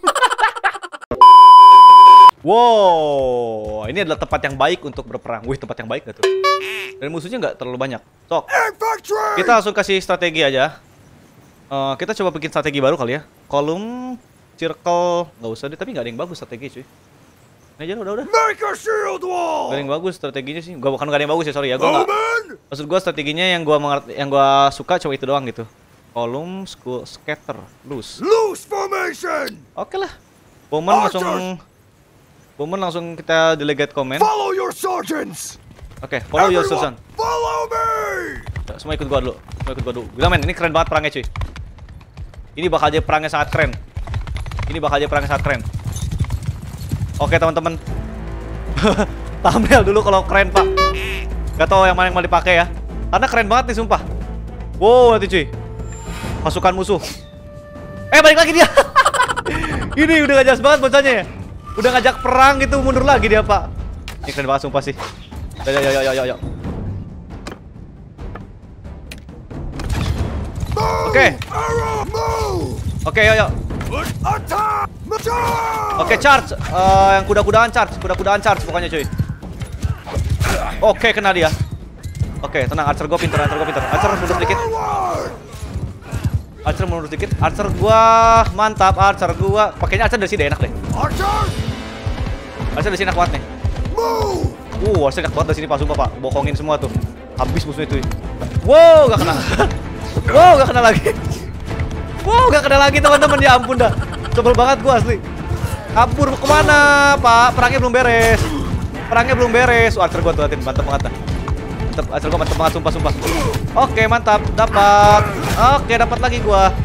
Speaker 1: Wow, ini adalah tempat yang baik untuk berperang. Wih, tempat yang baik gak tuh? Dan musuhnya nggak terlalu banyak. Sok, kita langsung kasih strategi aja. Kita coba bikin strategi baru kali ya. Kolom, circle, nggak usah deh. Tapi nggak ada yang bagus strategi cuy. Ini aja udah. Make a shield wall. Gak ada yang bagus strateginya sih. Gua bukan gak ada yang bagus ya, sorry ya. Gua nggak. Maksud gua strateginya yang gua suka cuma itu doang gitu. Kolom, scatter, loose formation. Oke lah. Bomber langsung kita delegate command. Follow your sergeants. Oke, follow your sergeant. Follow me. Semua ikut gua dulu. Gila men, ini keren banget perangnya cuy. Ini bakal jadi perangnya sangat keren. Oke teman-teman. Thumbnail dulu kalau keren pak. Gak tau yang mana yang mau dipakai ya. Karena keren banget nih sumpah. Wow nanti cuy. Pasukan musuh. Balik lagi dia. Ini udah gak jelas banget bocahnya ya. Udah ngajak perang gitu, mundur lagi dia pak. Ini keren banget sumpah sih. Yo. Oke, yo. Oke, charge. Yang kuda-kudaan charge pokoknya cuy. Oke, kena dia. Oke, tenang, archer gue pinter. Archer mundur sedikit. Archer gua mantap, pakainya archer dari sini enak deh. Archer dari sini enak banget nih. Archer enak banget dari sini pak, sumpah pak. Bohongin semua tuh. Habis musuhnya tuh. Wow, gak kena. Gak kena lagi teman-teman, ya ampun dah. Sebel banget gua asli. Kabur kemana pak? Perangnya belum beres. Archer gua tuh mantap banget dah. Archer gua mantap banget sumpah. Oke, mantap. Dapat. Oke, dapat lagi gua.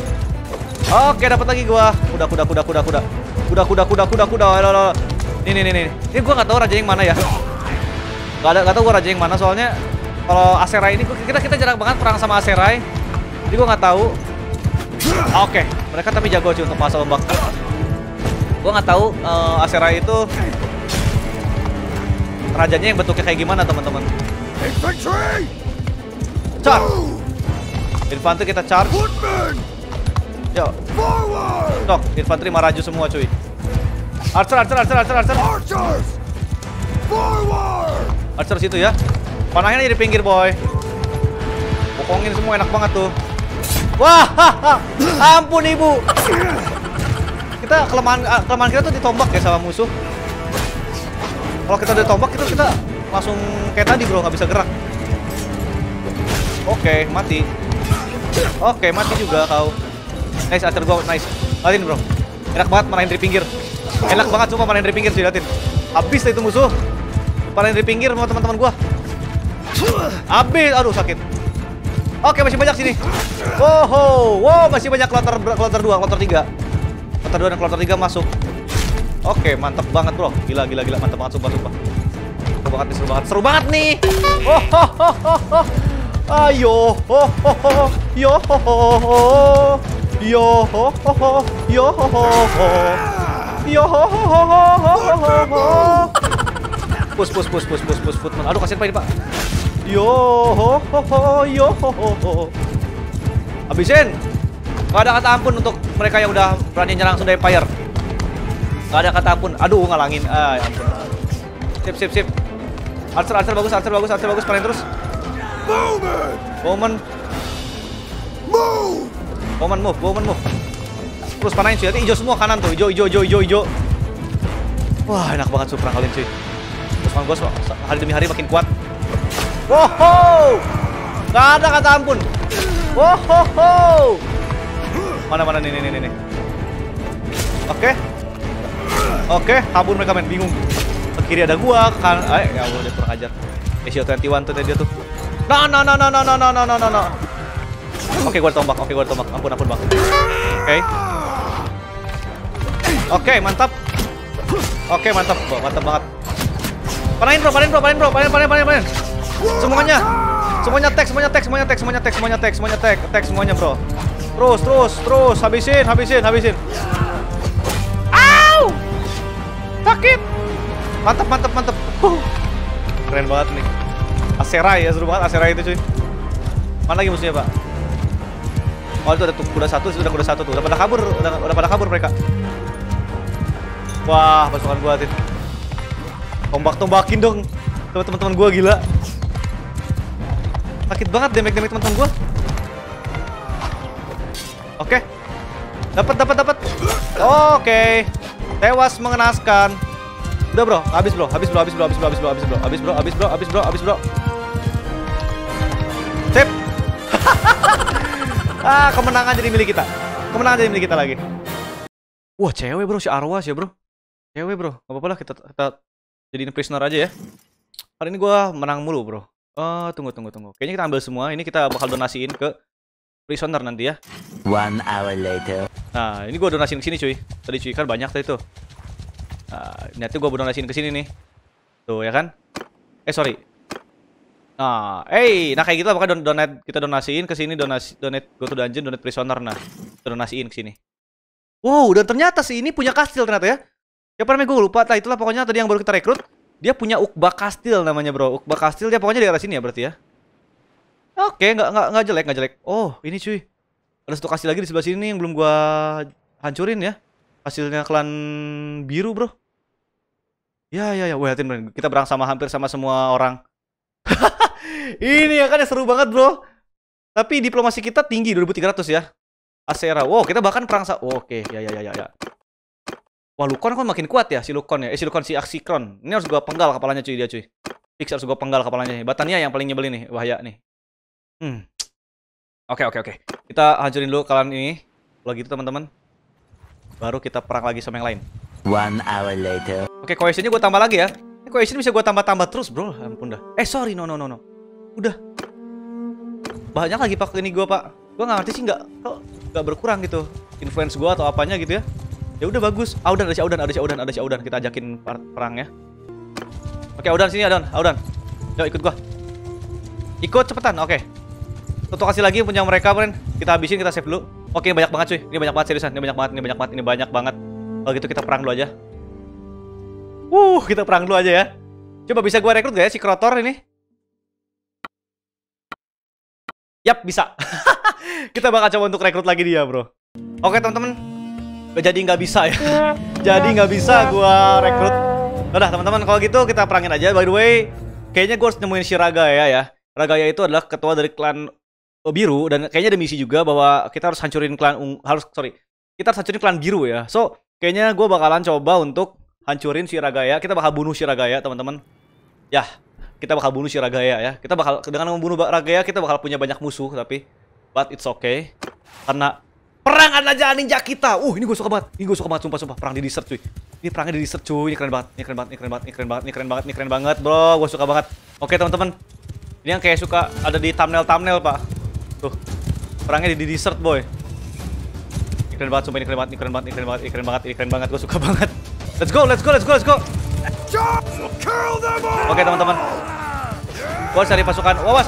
Speaker 1: Kuda. Ini. Ini gua nggak tahu raja yang mana ya. Nggak tahu gua raja yang mana soalnya kalau Aserai ini kita jarang banget perang sama Aserai. Jadi gua nggak tahu. Oke, mereka tapi jago cuy untuk masalah ombak. Gua nggak tahu Aserai itu rajanya yang bentuknya kayak gimana teman-teman. Charge. Infanteri kita charge. Yo. Tok, infanteri maraju semua cuy. Archer. Archer situ ya. Panahnya di pinggir boy. Pokongin semua enak banget tuh. Wah, ampun ibu. Kita kelemahan kita tuh ditombak ya sama musuh. Kalau kita ditombak itu kita langsung kayak tadi bro, nggak bisa gerak. Oke, mati. Oke, mati juga kau. Nice, archer gua, nice. Liatin bro. Enak banget marahin dari pinggir. Enak banget cuma marahin dari pinggir sih, liatin. Habis itu musuh. Marahin dari pinggir sama teman-teman gua. Habis, aduh sakit. Oke, masih banyak sini. Wow, masih banyak kloter 2, kloter 3. Kloter 2 dan kloter 3 masuk. Oke, mantep banget bro. Gila, mantep banget, sumpah. Seru banget nih. Oh, ho, ho, ho, ho. Ayo, ho, ho, ho. Yo, ho, ho, ho. Yo, ho, ho, ho. Yo, ho, ho, ho. Yo, ho, ho, ho, ho, ho, ho. Push. Aduh, kasihan Pak ini, Pak. Yo, ho, ho, ho. Yo, ho, ho, ho. Habisin. Gak ada kata ampun untuk mereka yang udah berani nyerang Sunda Empire. Gak ada kata ampun. Aduh, ngalangin. Ya ampun. Sip. Archer bagus. Paling terus. Bowman move. Terus panain cuy. Nanti hijau semua kanan tuh. Hijau. Wah, enak banget perang kalian cuy. Terus gue hari demi hari makin kuat. Wow. Gak ada kata ampun. Wow. Mana nih. Oke, kabur mereka main bingung. Ke kiri ada gua, kan. Ya Allah, dia kurang ajar. Ezio 21 tuh dia tuh. No. Oke, gua tombak. Ampun, Bang. Oke, mantap. Mantap banget. Panain, bro. Panain. Semuanya attack, semuanya, bro. Terus, habisin. Au! Sakit. Mantap. Keren banget nih. Aserai ya, seru banget Aserai itu cuy. Mana lagi musuhnya, Pak? Oh, itu ada kuda satu tuh. Udah pada kabur mereka. Wah, pasukan gua tuh. Tombak-tombakin dong. Teman-teman gua gila. Sakit banget damage teman-teman gua. Oke. Dapat. Oke. Tewas mengenaskan. Udah bro, habis bro. Sip. Kemenangan jadi milik kita lagi. Wah, cewek bro, si Arwas ya bro. Cewek bro, gak apa-apa lah kita jadiin prisoner aja ya. Kali ini gua menang mulu bro. Tunggu. Kayaknya kita ambil semua. Ini kita bakal donasiin ke prisoner nanti ya.
Speaker 3: 1 hour later.
Speaker 1: Nah, ini gua donasiin ke sini cuy. Tadi cuy kan banyak tadi tuh. Nah, nanti gua donasiin ke sini nih. Tuh ya kan? Sorry. Nah, kayak gitu apakah kita donasiin ke sini, donate go to dungeon, donate prisoner. Nah, kita donasiin ke sini. Wow, dan ternyata sih ini punya kastil ternyata ya. Siapa namanya gue lupa. Itulah pokoknya tadi yang baru kita rekrut. Dia punya Ukba Kastil namanya bro. Ukba Kastil dia pokoknya di daerah sini ya berarti ya. Oke, nggak jelek. Oh, ini cuy. Ada satu kastil lagi di sebelah sini yang belum gua hancurin ya. Hasilnya klan biru, bro. Ya. Wah, liatin kita berang sama hampir sama semua orang. Ini ya kan seru banget, bro. Tapi diplomasi kita tinggi 2300 ya. Asera. Wow, kita bahkan perang Oke, ya. Wah, Lukon kan makin kuat ya si Lukon ya. Si Axikron. Ini harus gua penggal kepalanya cuy dia cuy. Fix harus gua penggal kepalanya. Batania yang paling nyebelin nih, bahaya nih. Oke. Kita hancurin dulu kalian ini. Kalau gitu teman-teman. Baru kita perang lagi sama yang lain.
Speaker 3: 1 hour later.
Speaker 1: Oke, cohesionnya gue tambah lagi ya. Cohesion bisa gue tambah terus bro. Ampun dah. Sorry, no. Udah. Banyak lagi pak ini gue pak. Gue nggak ngerti sih nggak berkurang gitu. Influence gue atau apanya gitu ya. Ya udah bagus. Ada si Audan. Kita ajakin perang ya. Oke, Audan sini Audan. Yuk ikut gue. Ikut cepetan. Oke. Satu kasih lagi punya mereka, friend. Kita habisin, kita save dulu. Oke, banyak banget cuy. Ini banyak banget seriusan. Ini banyak banget. Kalau gitu kita perang dulu aja. Kita perang dulu aja ya. Coba bisa gua rekrut gak ya si Krotor ini? Yap, bisa. Kita bakal coba untuk rekrut lagi dia, bro. Oke, teman-teman. Jadi nggak bisa ya. Jadi nggak bisa gua rekrut. Udah, teman-teman, kalau gitu kita perangin aja. By the way, kayaknya gua harus nemuin si Ragaya ya. Ragaya itu adalah ketua dari klan biru dan kayaknya ada misi juga bahwa kita harus hancurin klan kita harus hancurin klan biru ya. So, kayaknya gue bakalan coba untuk hancurin si Ragaya. Kita bakal bunuh si Ragaya, teman-teman. Ya, kita bakal bunuh si Ragaya ya. Kita bakal dengan membunuh Ragaya kita bakal punya banyak musuh tapi but it's okay. Karena perang adalah jalan ninja kita. Ini gue suka banget. Sumpah perang di desert cuy. Ini perangnya di desert cuy. Ini keren banget, bro. Gue suka banget. Oke, teman-teman. Ini yang kayak suka ada di thumbnail, Pak. Tuh, perangnya di desert, boy. Ini keren banget, sumpah ini keren banget, gue suka banget. Let's go. Oke teman-teman. Gua cari pasukan. Awas.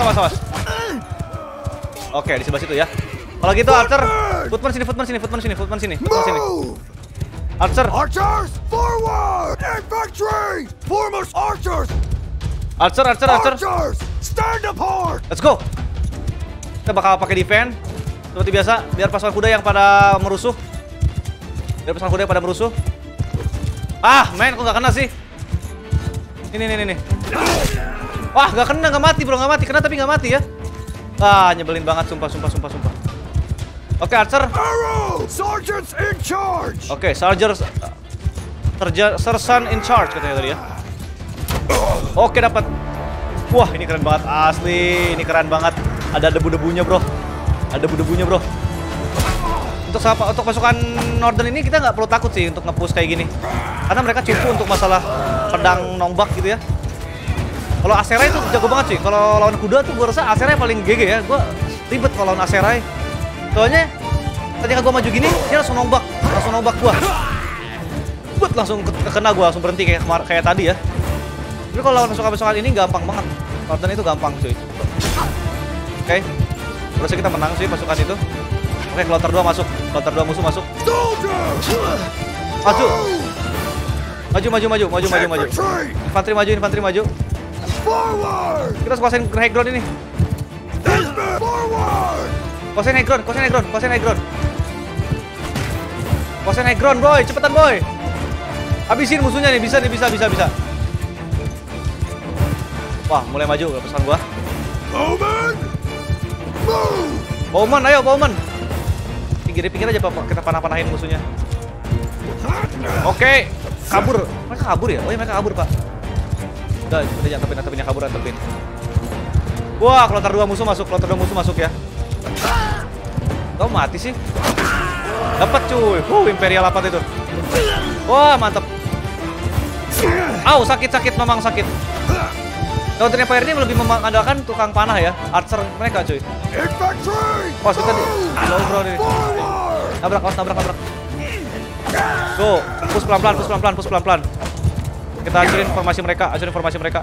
Speaker 1: Oke, di sebelah situ ya. Kalau gitu Archer, footman sini. Archer.
Speaker 4: Archers, forward! Infantry! Foremost archers!
Speaker 1: Archer.
Speaker 4: Archers, stand apart!
Speaker 1: Let's go. Kita bakal pakai defense seperti biasa biar pasukan kuda yang pada merusuh. Ah, men, kok nggak kena sih? Ini. Wah, nggak kena, nggak mati bro, nggak mati. Kena tapi nggak mati ya. Ah, nyebelin banget, sumpah. Oke, Archer.
Speaker 4: Arrow! Sergeants in charge!
Speaker 1: Oke, Sergeant in charge katanya tadi ya. Oke, dapat. Wah, ini keren banget asli. Ini keren banget. Ada debu-debunya, bro. Untuk pasukan Northern ini kita nggak perlu takut sih untuk nge-push kayak gini. Karena mereka cukup untuk masalah pedang nombak gitu ya. Kalau Aserai itu jago banget sih. Kalau lawan kuda tuh gue rasa Aserai paling GG ya. Gue ribet kalau lawan Aserai. Soalnya ketika gue maju gini, dia langsung nombak gue. Langsung kena gue, langsung berhenti kayak tadi ya. Tapi kalau lawan pasukan ini gampang banget. Northern itu gampang cuy. Oke. Terusnya kita menang sih pasukan itu. Oke, kloter 2 masuk. Kloter 2 musuh masuk. Maju. Infanteri maju. Kita kuasain high ground ini. Kuasain high ground, boy. Cepetan, boy. Habisin musuhnya nih, bisa. Wah, mulai maju pesan gua. Bowman, ayo Bowman. Pinggir aja Pak, kita panah-panahin musuhnya. Oke, kabur. Mereka kabur ya? Oh iya, mereka kabur, Pak. Udah antepin. Wah, kloter 2 musuh masuk ya. Kau mati sih? Dapat cuy. Imperial apa itu? Wah, mantap. Au, sakit, memang sakit. Northern Empire ini lebih mengandalkan tukang panah ya, archer mereka cuy. Pas kita di bro nih. Nabrak. Go, push pelan-pelan. Kita hancurin formasi mereka.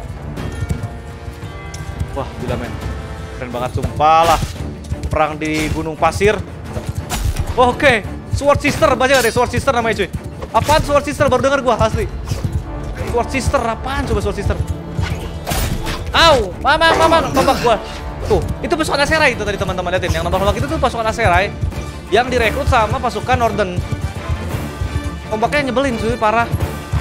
Speaker 1: Wah, gila men. Keren banget sumpah lah. Perang di gunung pasir. Oke. Sword Sister, baca gak deh Sword Sister namanya cuy. Apaan Sword Sister? Baru denger gua asli. Sword Sister apaan coba Sword Sister? Au, mama, tombak gua. Tuh, itu pasukan Aserai itu tadi teman-teman liatin. Yang nonton itu tuh pasukan Aserai yang direkrut sama pasukan Northern. Tombaknya nyebelin cuy, parah.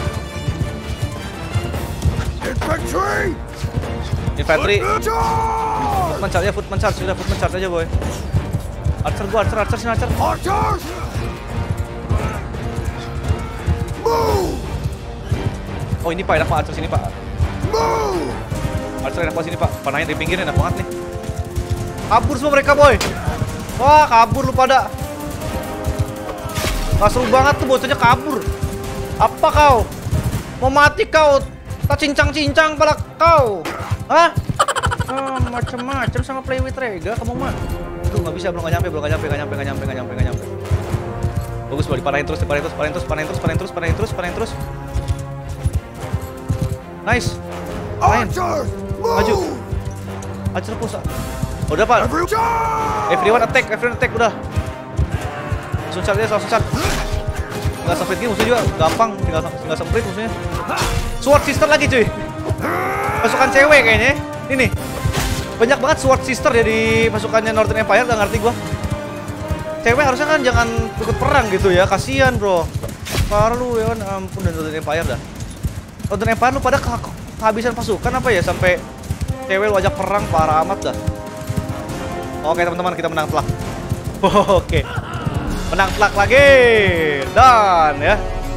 Speaker 1: Infantry. Footman charge aja boy. Archer sini Archer. Oh ini Pak, enak Pak Archer sini Pak. Archer enak banget sini Pak, panahnya di pinggirnya enak banget nih. Kabur semua mereka boy. Wah kabur lu pada. Gak seru banget tuh bocahnya kabur. Apa kau? Mau mati kau? Tak cincang-cincang pala kau. Hah? Macem-macem sama Play with Rega kamu mah. Aduh gak bisa, belum gak nyampe. Bagus boy, dipanahin terus. Nice. Maju. Archer push. Udah Pak. Everyone attack udah. Langsung charge. Enggak semprit gini musuh juga, gampang tinggal semprit musuhnya. Sword Sister lagi cuy. Pasukan cewek kayaknya. Ini. Banyak banget Sword Sister ya di pasukannya Northern Empire, gak ngerti gua. Cewek harusnya kan jangan ikut perang gitu ya, kasihan bro. Parah lu ya, ampun dan Northern Empire dah. Northern Empire lu pada kehabisan pasukan apa ya sampai cewek lu ajak perang, parah amat dah. Oke teman-teman, kita menang telak. Oke. Menang telak lagi. Dan ya.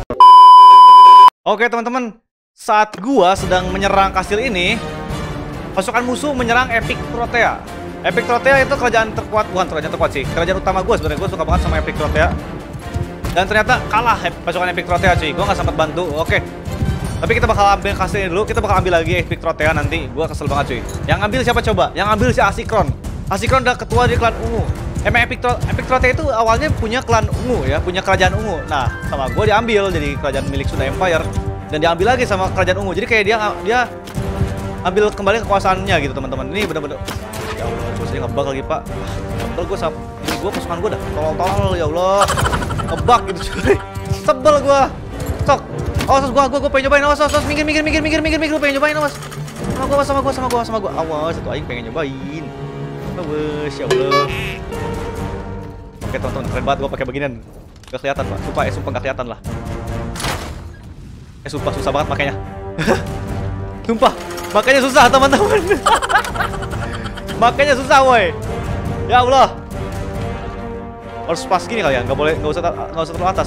Speaker 1: Oke teman-teman, saat gua sedang menyerang kastil ini, pasukan musuh menyerang Epic Protea. Epic Protea itu kerajaan terkuat, bukan kerajaan terkuat sih, kerajaan utama gue sebenarnya. Gue suka banget sama Epic Protea. Dan ternyata kalah pasukan Epic Protea cuy. Gue gak sempat bantu. Oke. Tapi kita bakal ambil kastil ini dulu. Kita bakal ambil lagi Epic Protea nanti. Gue kesel banget cuy. Yang ambil siapa coba? Yang ambil si Asikron. Asikron udah ketua di klan ungu. Emang Epic Trote itu awalnya punya klan ungu ya, punya kerajaan ungu. Nah, sama gue diambil jadi kerajaan milik Sunda Empire dan diambil lagi sama kerajaan ungu. Jadi kayak dia ambil kembali kekuasaannya gitu teman-teman. Ini bener-bener ya Allah, susahnya ngebug lagi pak. Sebel gue sama ini gue pasukan gue dah. Tolong ya Allah, ngebug gitu cuy. Sebel gue. Sok. Awas gue pengen nyobain. Awas minggir gue pengen nyobain awas. Sama gue. Awas itu aing pengen nyobain. Awas ya Allah. Oke teman-teman, keren banget gue pakai beginian. Gak kelihatan pak, sumpah gak kelihatan lah. Sumpah susah banget makanya. Sumpah, makanya susah teman-teman. Makanya susah woi. Ya Allah. Harus pas gini kali ya, nggak usah terlalu atas.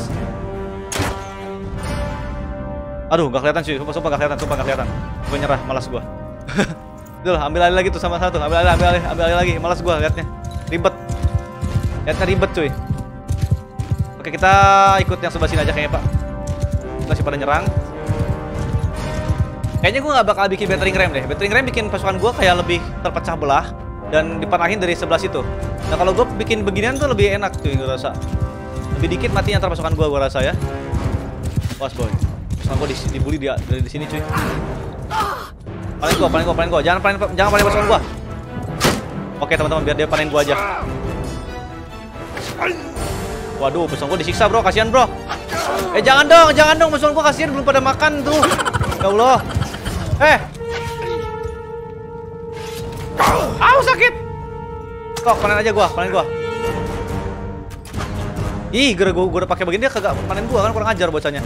Speaker 1: Aduh, nggak kelihatan cuy, sumpah nggak kelihatan. Gue nyerah, malas gue. Udah, ambil alih lagi tuh sama satu, ambil alih lagi, malas gue liatnya, ribet cuy. Oke, kita ikut yang sebelah sini aja kayaknya pak. Masih pada nyerang. Kayaknya gue nggak bakal bikin battering ram deh. Battering ram bikin pasukan gue kayak lebih terpecah belah dan dipanahin dari sebelah situ. Nah kalau gue bikin beginian tuh lebih enak cuy, gue rasa. Lebih dikit matinya antar pasukan gue rasa ya. Was boy. Pasukan gue dibully dia dari sini cuy. Paling gue. Jangan paling pasukan gue. Oke teman-teman, biar dia panen gue aja. Waduh, pasukan gue disiksa bro, kasihan bro. Jangan dong, pasukan gue kasihan belum pada makan tuh. Ya Allah. Sakit. Kok panen aja gua. Ih, gara gua udah pakai begini dia kagak panen gua kan, kurang ajar bocahnya.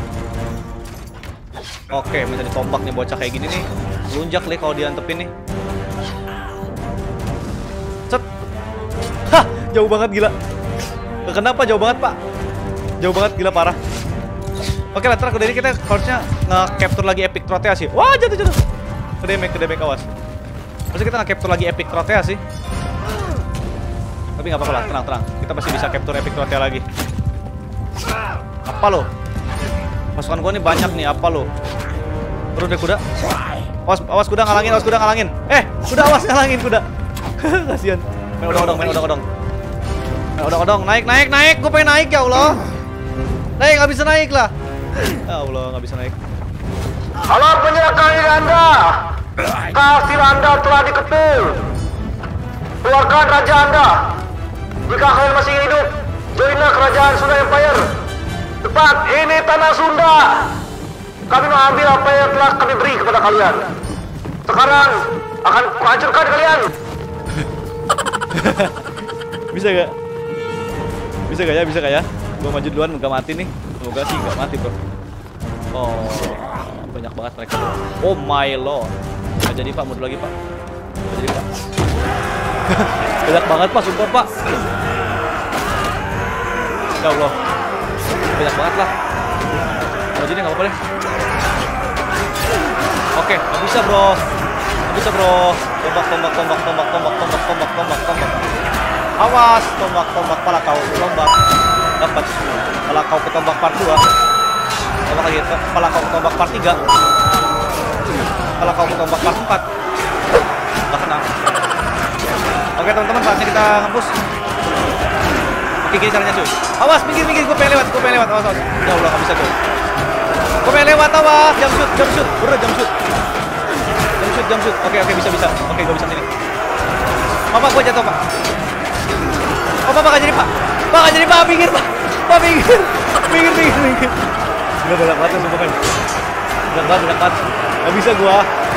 Speaker 1: Oke, minta ditombak nih bocah kayak gini nih. Lunjak nih kalau diantepin nih. Set. Hah, jauh banget gila. Kenapa jauh banget, Pak? Jauh banget gila parah. Oke lah, ntar dari kita harusnya nge-capture lagi Epic Trotea sih. Wah, jatuh. Kedemek awas. Harusnya kita nge-capture lagi Epic Trotea sih. Tapi nggak apa-apa lah, tenang. Kita masih bisa capture Epic Trotea lagi. Apa lo? Pasukan gua nih banyak nih, apa lo? Turun deh kuda. Awas kuda ngalangin. Kuda awas ngalangin kuda. Kasian. Main odong-odong. Naik. Gua pengen naik ya Allah. Nggak bisa naik lah. Ya Allah, nggak bisa naik.
Speaker 2: Halo penyerahkan Anda. Kasir Anda telah dikepung. Keluarkan raja Anda. Jika kalian masih hidup, joinlah kerajaan Sunda Empire. Cepat, ini tanah Sunda. Kami mengambil apa yang telah kami beri kepada kalian. Sekarang akan kuhancurkan kalian.
Speaker 1: Bisa gak ya? Gua maju duluan, gak mati nih. Semoga sih gak mati bro. Oh, banyak banget mereka. Oh my lord. Gak jadi pak, mundur lagi pak. Banyak banget pak, sumpah pak. Ya Allah, banyak banget lah. Mau jadi nggak apa-apa deh. Oke, nggak bisa bro. Tombak. Awas, tombak pala kau tombak. Dapat pala kau ketombak part 2. Tombak lagi, pala kau ketombak part 3. Pala kau ketombak part 4. Nggak kena. Oke teman-teman, saatnya kita ngepus. Oke, gini caranya cuy. Awas, minggir, gue pengen lewat. Awas. Ya Allah, nggak bisa cuy. Gue pengen lewat, awas. Jump shoot. Bener, jump shoot. Oke, bisa. Oke, gue bisa sini. Bapak, gue jatuh, Pak. Oh, Bapak nggak jadi, Pak. Minggir, Pak. Minggir. Gila, banyak banget, sumpah kan. Banyak banget. Nggak bisa gue.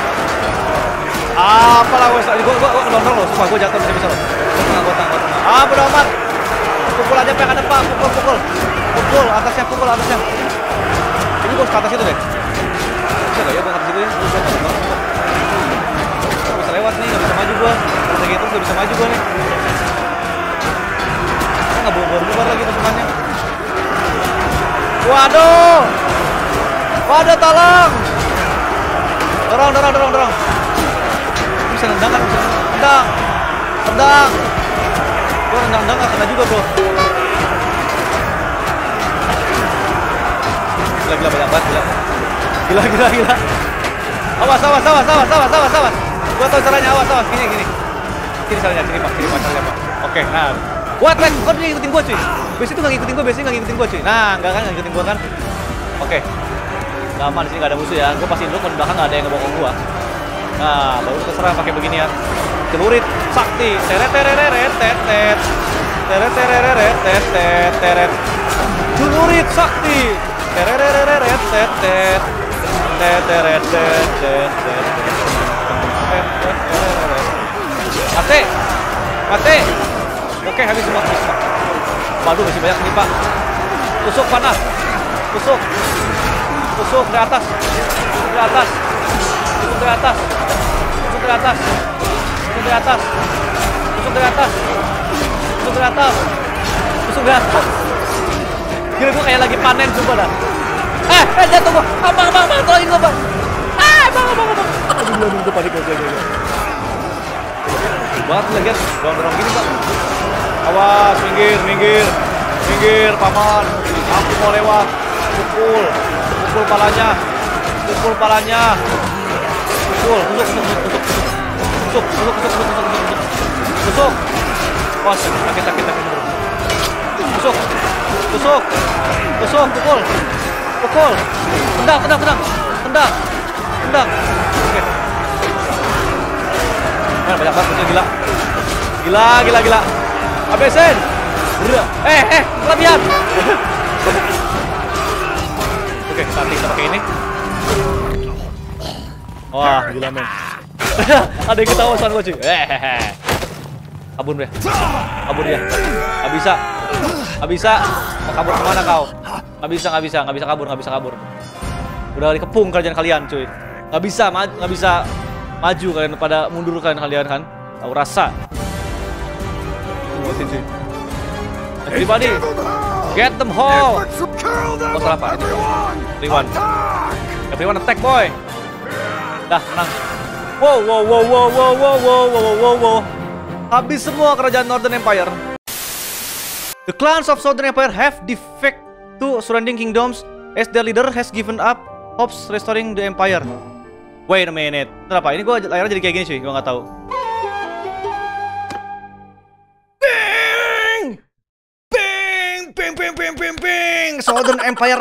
Speaker 1: Apalah, gue nonton loh. Sumpah, gue jatuh, bisa loh. Gue tengah. Bodo amat. Pukul aja pengen ada, Pak. Pukul, atasnya. Ini gue ke atas itu deh. Bisa gak ya gue ke atas itu ya? Gak bisa lewat nih, gak bisa maju gue. Kayak gitu gak bisa maju gue nih. Gak bubar lagi pasukannya. Waduh, tolong. Dorong. Bisa nendang kan? Tendang. Gue nendang gak kena juga bro. Gila banyak banget gila. Awas. Gua tahu caranya, awas. Gini. Kiri caranya, Pak. Oke, nah. What? Oh dia ngikutin gua cuy. Biasanya tuh nggak ngikutin gua, biasanya nggak ngikutin gua cuy. Nah, nggak ngikutin gua kan. Oke. Nggak aman di sini, nggak ada musuh ya. Gua pastiin dulu kalau di belakang nggak ada yang ngebokong gua. Nah, baru terserah pakai beginian. Celurit sakti. Teret tereret tetet. Teret tereret tetet teret. Celurit sakti. Tereret tetet. Teret tetet. Mati. Mati. Oke, habis semua. Waduh, masih banyak nih, Pak. Tusuk panah. Tusuk. Tusuk ke atas. Tusuk ke atas. Tusuk ke atas. Tusuk ke atas. Tusuk ke atas. Tusuk ke atas. Tusuk ke atas. Tusuk ke atas. Gila, gua kayak lagi panen coba dah. Jatuh gua. Abang, tolongin gua, Bang. Bang. Aduh, gua panik aja. Banget lagi kan, dorong gini Pak. Awas, minggir, paman. Aku mau lewat. Pukul palanya. Pukul. Tusuk. Wah, sakit. Tusuk, pukul. Tendang. Oke. Banyak banget musuh gila. Habisin. Kelebihan. Oke, kita pakai ini. Wah, gila men. Ada yang ketawa soal gua cuy. Kabur dia. Gak bisa. Mau kabur kemana kau? Gak bisa kabur. Udah dikepung kerjaan kalian cuy. Gak bisa maju kalian, pada mundur kalian kan. Tahu rasa. Buatin cuy. Everybody, get them all. Oh salah Pak. Everyone attack boy. Dah, menang. Wow. Habis semua kerajaan Northern Empire. The clans of Southern Empire have defect to surrounding kingdoms as their leader has given up hopes restoring the empire. Wait a minute. Kenapa? Ini gue layarnya jadi kayak gini cuy. Gue nggak tahu. Bing. Southern Empire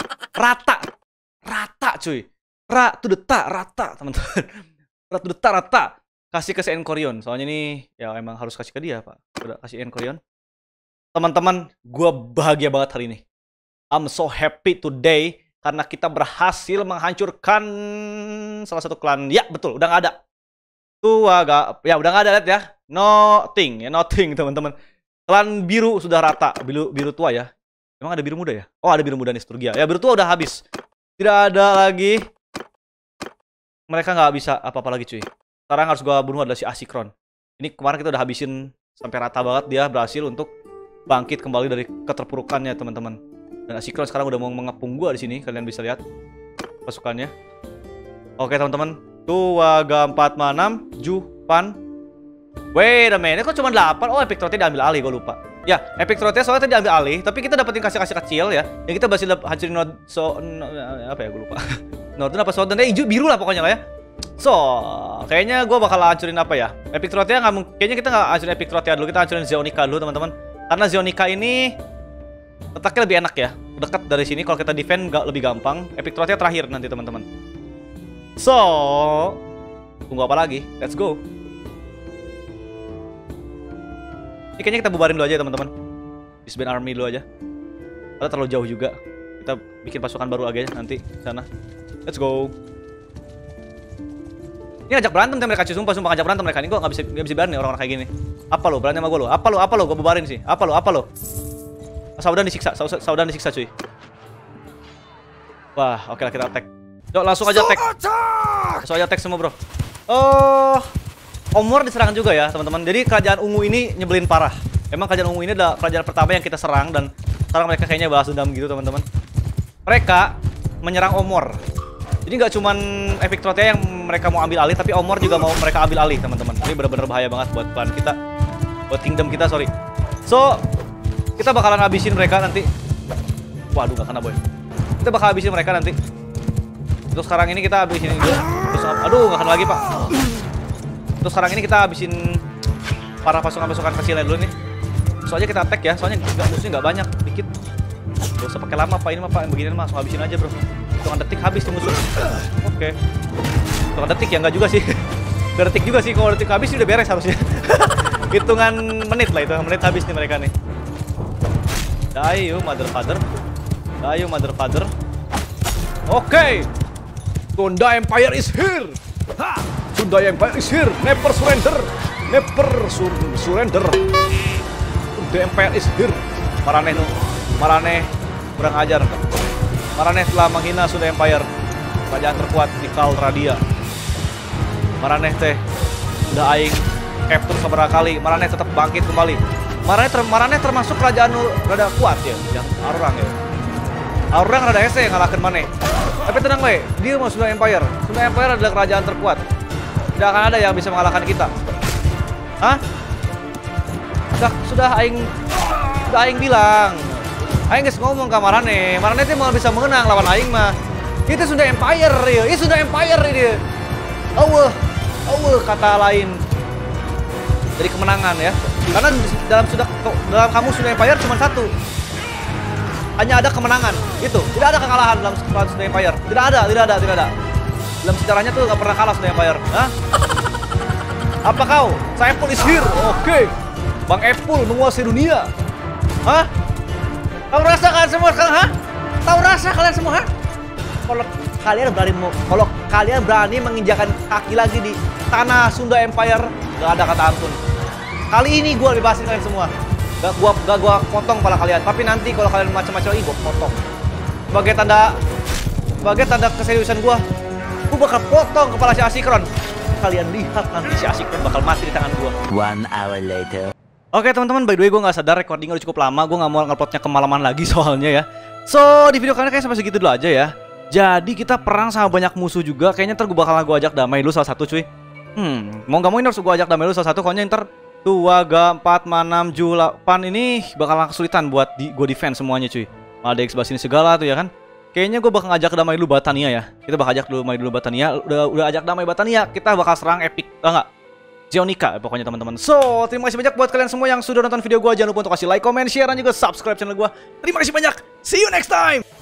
Speaker 1: rata cuy. Rata teman-teman. Rata. Kasih ke Enkorion. Soalnya ini ya emang harus kasih ke dia Pak. Udah kasih Enkorion. Teman-teman, gue bahagia banget hari ini. I'm so happy today karena kita berhasil menghancurkan salah satu klan. Ya betul, udah nggak ada. Tuh agak, ya udah nggak ada, lihat ya. Nothing teman-teman. Klan biru sudah rata, biru tua ya. Emang ada biru muda ya? Oh ada biru muda nih, Sturgia. Ya biru tua udah habis. Tidak ada lagi. Mereka nggak bisa apa-apa lagi cuy. Sekarang harus gua bunuh adalah si Asikron. Ini kemarin kita udah habisin sampai rata banget, dia berhasil untuk bangkit kembali dari keterpurukannya teman-teman. Dan Asikron sekarang udah mau mengepung gua di sini, kalian bisa lihat pasukannya. Oke teman-teman, Tuaga 46, Jupan. Wait a minute, kok cuma 8? Oh, Epic Throat diambil alih, gue lupa. Ya, Epic Throat soalnya tadi diambil alih, tapi kita dapetin kasih kecil ya. Yang kita berhasil hancurin apa ya, gue lupa. Northern apa Southern? Biru lah pokoknya lah ya. So, kayaknya gue bakal hancurin apa ya? Epic Throat-nya kayaknya kita nggak hancurin Epic Throat-nya dulu, kita hancurin Zeonica dulu teman-teman. Karena Zeonica ini letaknya lebih enak ya, dekat dari sini. Kalau kita defend lebih gampang. Epic Throat-nya terakhir nanti teman-teman. So, tunggu apa lagi? Let's go. Ini kayaknya kita bubarin dulu aja teman-teman. Disband army dulu aja. Karena terlalu jauh juga. Kita bikin pasukan baru aja nanti sana. Let's go. Ini ngajak berantem mereka cuy, sumpah ngajak berantem mereka. Ini gue nggak bisa biarin nih orang-orang kayak gini. Apa lo berantem sama gue lo? Apa lo? Gue bubarin sih. Apa lo? Saudan disiksa cuy. Wah, oke lah kita attack. Yuk langsung aja attack semua bro. Omor diserang juga ya teman-teman. Jadi kerajaan ungu ini nyebelin parah. Emang kerajaan ungu ini adalah kerajaan pertama yang kita serang. Dan sekarang mereka kayaknya balas dendam gitu teman-teman. Mereka menyerang Omor. Jadi nggak cuman Epic Throat-nya yang mereka mau ambil alih, tapi Omor juga mau mereka ambil alih teman-teman. Ini benar-benar bahaya banget buat klan kita, buat kingdom kita, sorry. So kita bakalan habisin mereka nanti. Waduh nggak kena boy. Kita bakal habisin mereka nanti. Terus sekarang ini kita habisin dulu. Terus aduh nggak kena lagi pak. Terus sekarang ini kita habisin para pasukan-pasukan kecilnya dulu nih. Soalnya kita attack ya, soalnya musuhnya nggak banyak, dikit. Gak usah pakai lama Pak, ini mah Pak, yang beginian mah langsung habisin aja bro. Hitungan detik habis tuh musuh. Oke. Hitungan detik ya, nggak juga sih. Udah detik juga sih, kalau detik habis udah beres harusnya. Hitungan menit lah, hitungan menit habis nih mereka nih. Die you mother father. Die you mother father. Oke. Sunda Empire is here. Ha! Sunda Empire is here. Never surrender. Never surrender. Sunda Empire is here. Maraneh nu. Maraneh kurang ajar. Maraneh telah menghina Sunda Empire, kerajaan terkuat di Kalradia. Maraneh teh udah aing capture seberapa kali. Maraneh tetap bangkit kembali. Maraneh termasuk kerajaan rada kuat ya, yang Arurang ya. Arurang rada hese ngalahkan Maneh. Tapi tenang we, dia mau Sunda Empire. Sunda Empire adalah kerajaan terkuat. Tidak akan ada yang bisa mengalahkan kita. Hah? Sudah aing bilang. Aing geus ngomong ke Maraneh. Maraneh teh mau bisa menang lawan aing mah. Itu Sunda Empire ya. Itu Sunda Empire dia. Allah kata lain dari kemenangan ya. Karena dalam kamus Sunda Empire cuma satu. Hanya ada kemenangan. Itu. Tidak ada kekalahan dalam Sunda Empire. Tidak ada. Dalam sejarahnya tuh nggak pernah kalah Sunda Empire. Hah? Apa kau? Saya Apple is here. Oke. Bang Apple menguasai dunia. Hah? Tahu rasa kalian semua sekarang, ha? Tahu rasa kalian semua, ha? Kalau kalian berani menginjakan kaki lagi di tanah Sunda Empire, gak ada kata ampun. Kali ini gue bebasin kalian semua. Gak gua potong kepala kalian. Tapi nanti kalau kalian macam-macam lagi, gue potong. Sebagai tanda keseriusan gue bakal potong kepala si Asikron. Kalian lihat nanti si Asikron bakal mati di tangan gue.
Speaker 3: 1 hour later.
Speaker 1: Oke teman-teman, by the way gue gak sadar recordingnya udah cukup lama. Gue gak mau nge-uploadnya kemalaman lagi soalnya ya. So di video kali ini kayak sampai segitu dulu aja ya. Jadi kita perang sama banyak musuh juga. Kayaknya ntar gue bakal ajak damai dulu salah satu cuy. Mau gak mau ini harus gue ajak damai dulu salah satu. Pokoknya ntar 2, 4, 6, 7, 8 ini bakal kesulitan buat gue defense semuanya cuy. Ada X ini segala tuh ya kan. Kayaknya gue bakal ngajak damai dulu Batania ya. Kita bakal ajak damai dulu Batania. Udah ajak damai Batania, kita bakal serang epic. Enggak, Zionika pokoknya teman-teman. So, terima kasih banyak buat kalian semua yang sudah nonton video gue. Jangan lupa untuk kasih like, comment, share, dan juga subscribe channel gue. Terima kasih banyak. See you next time.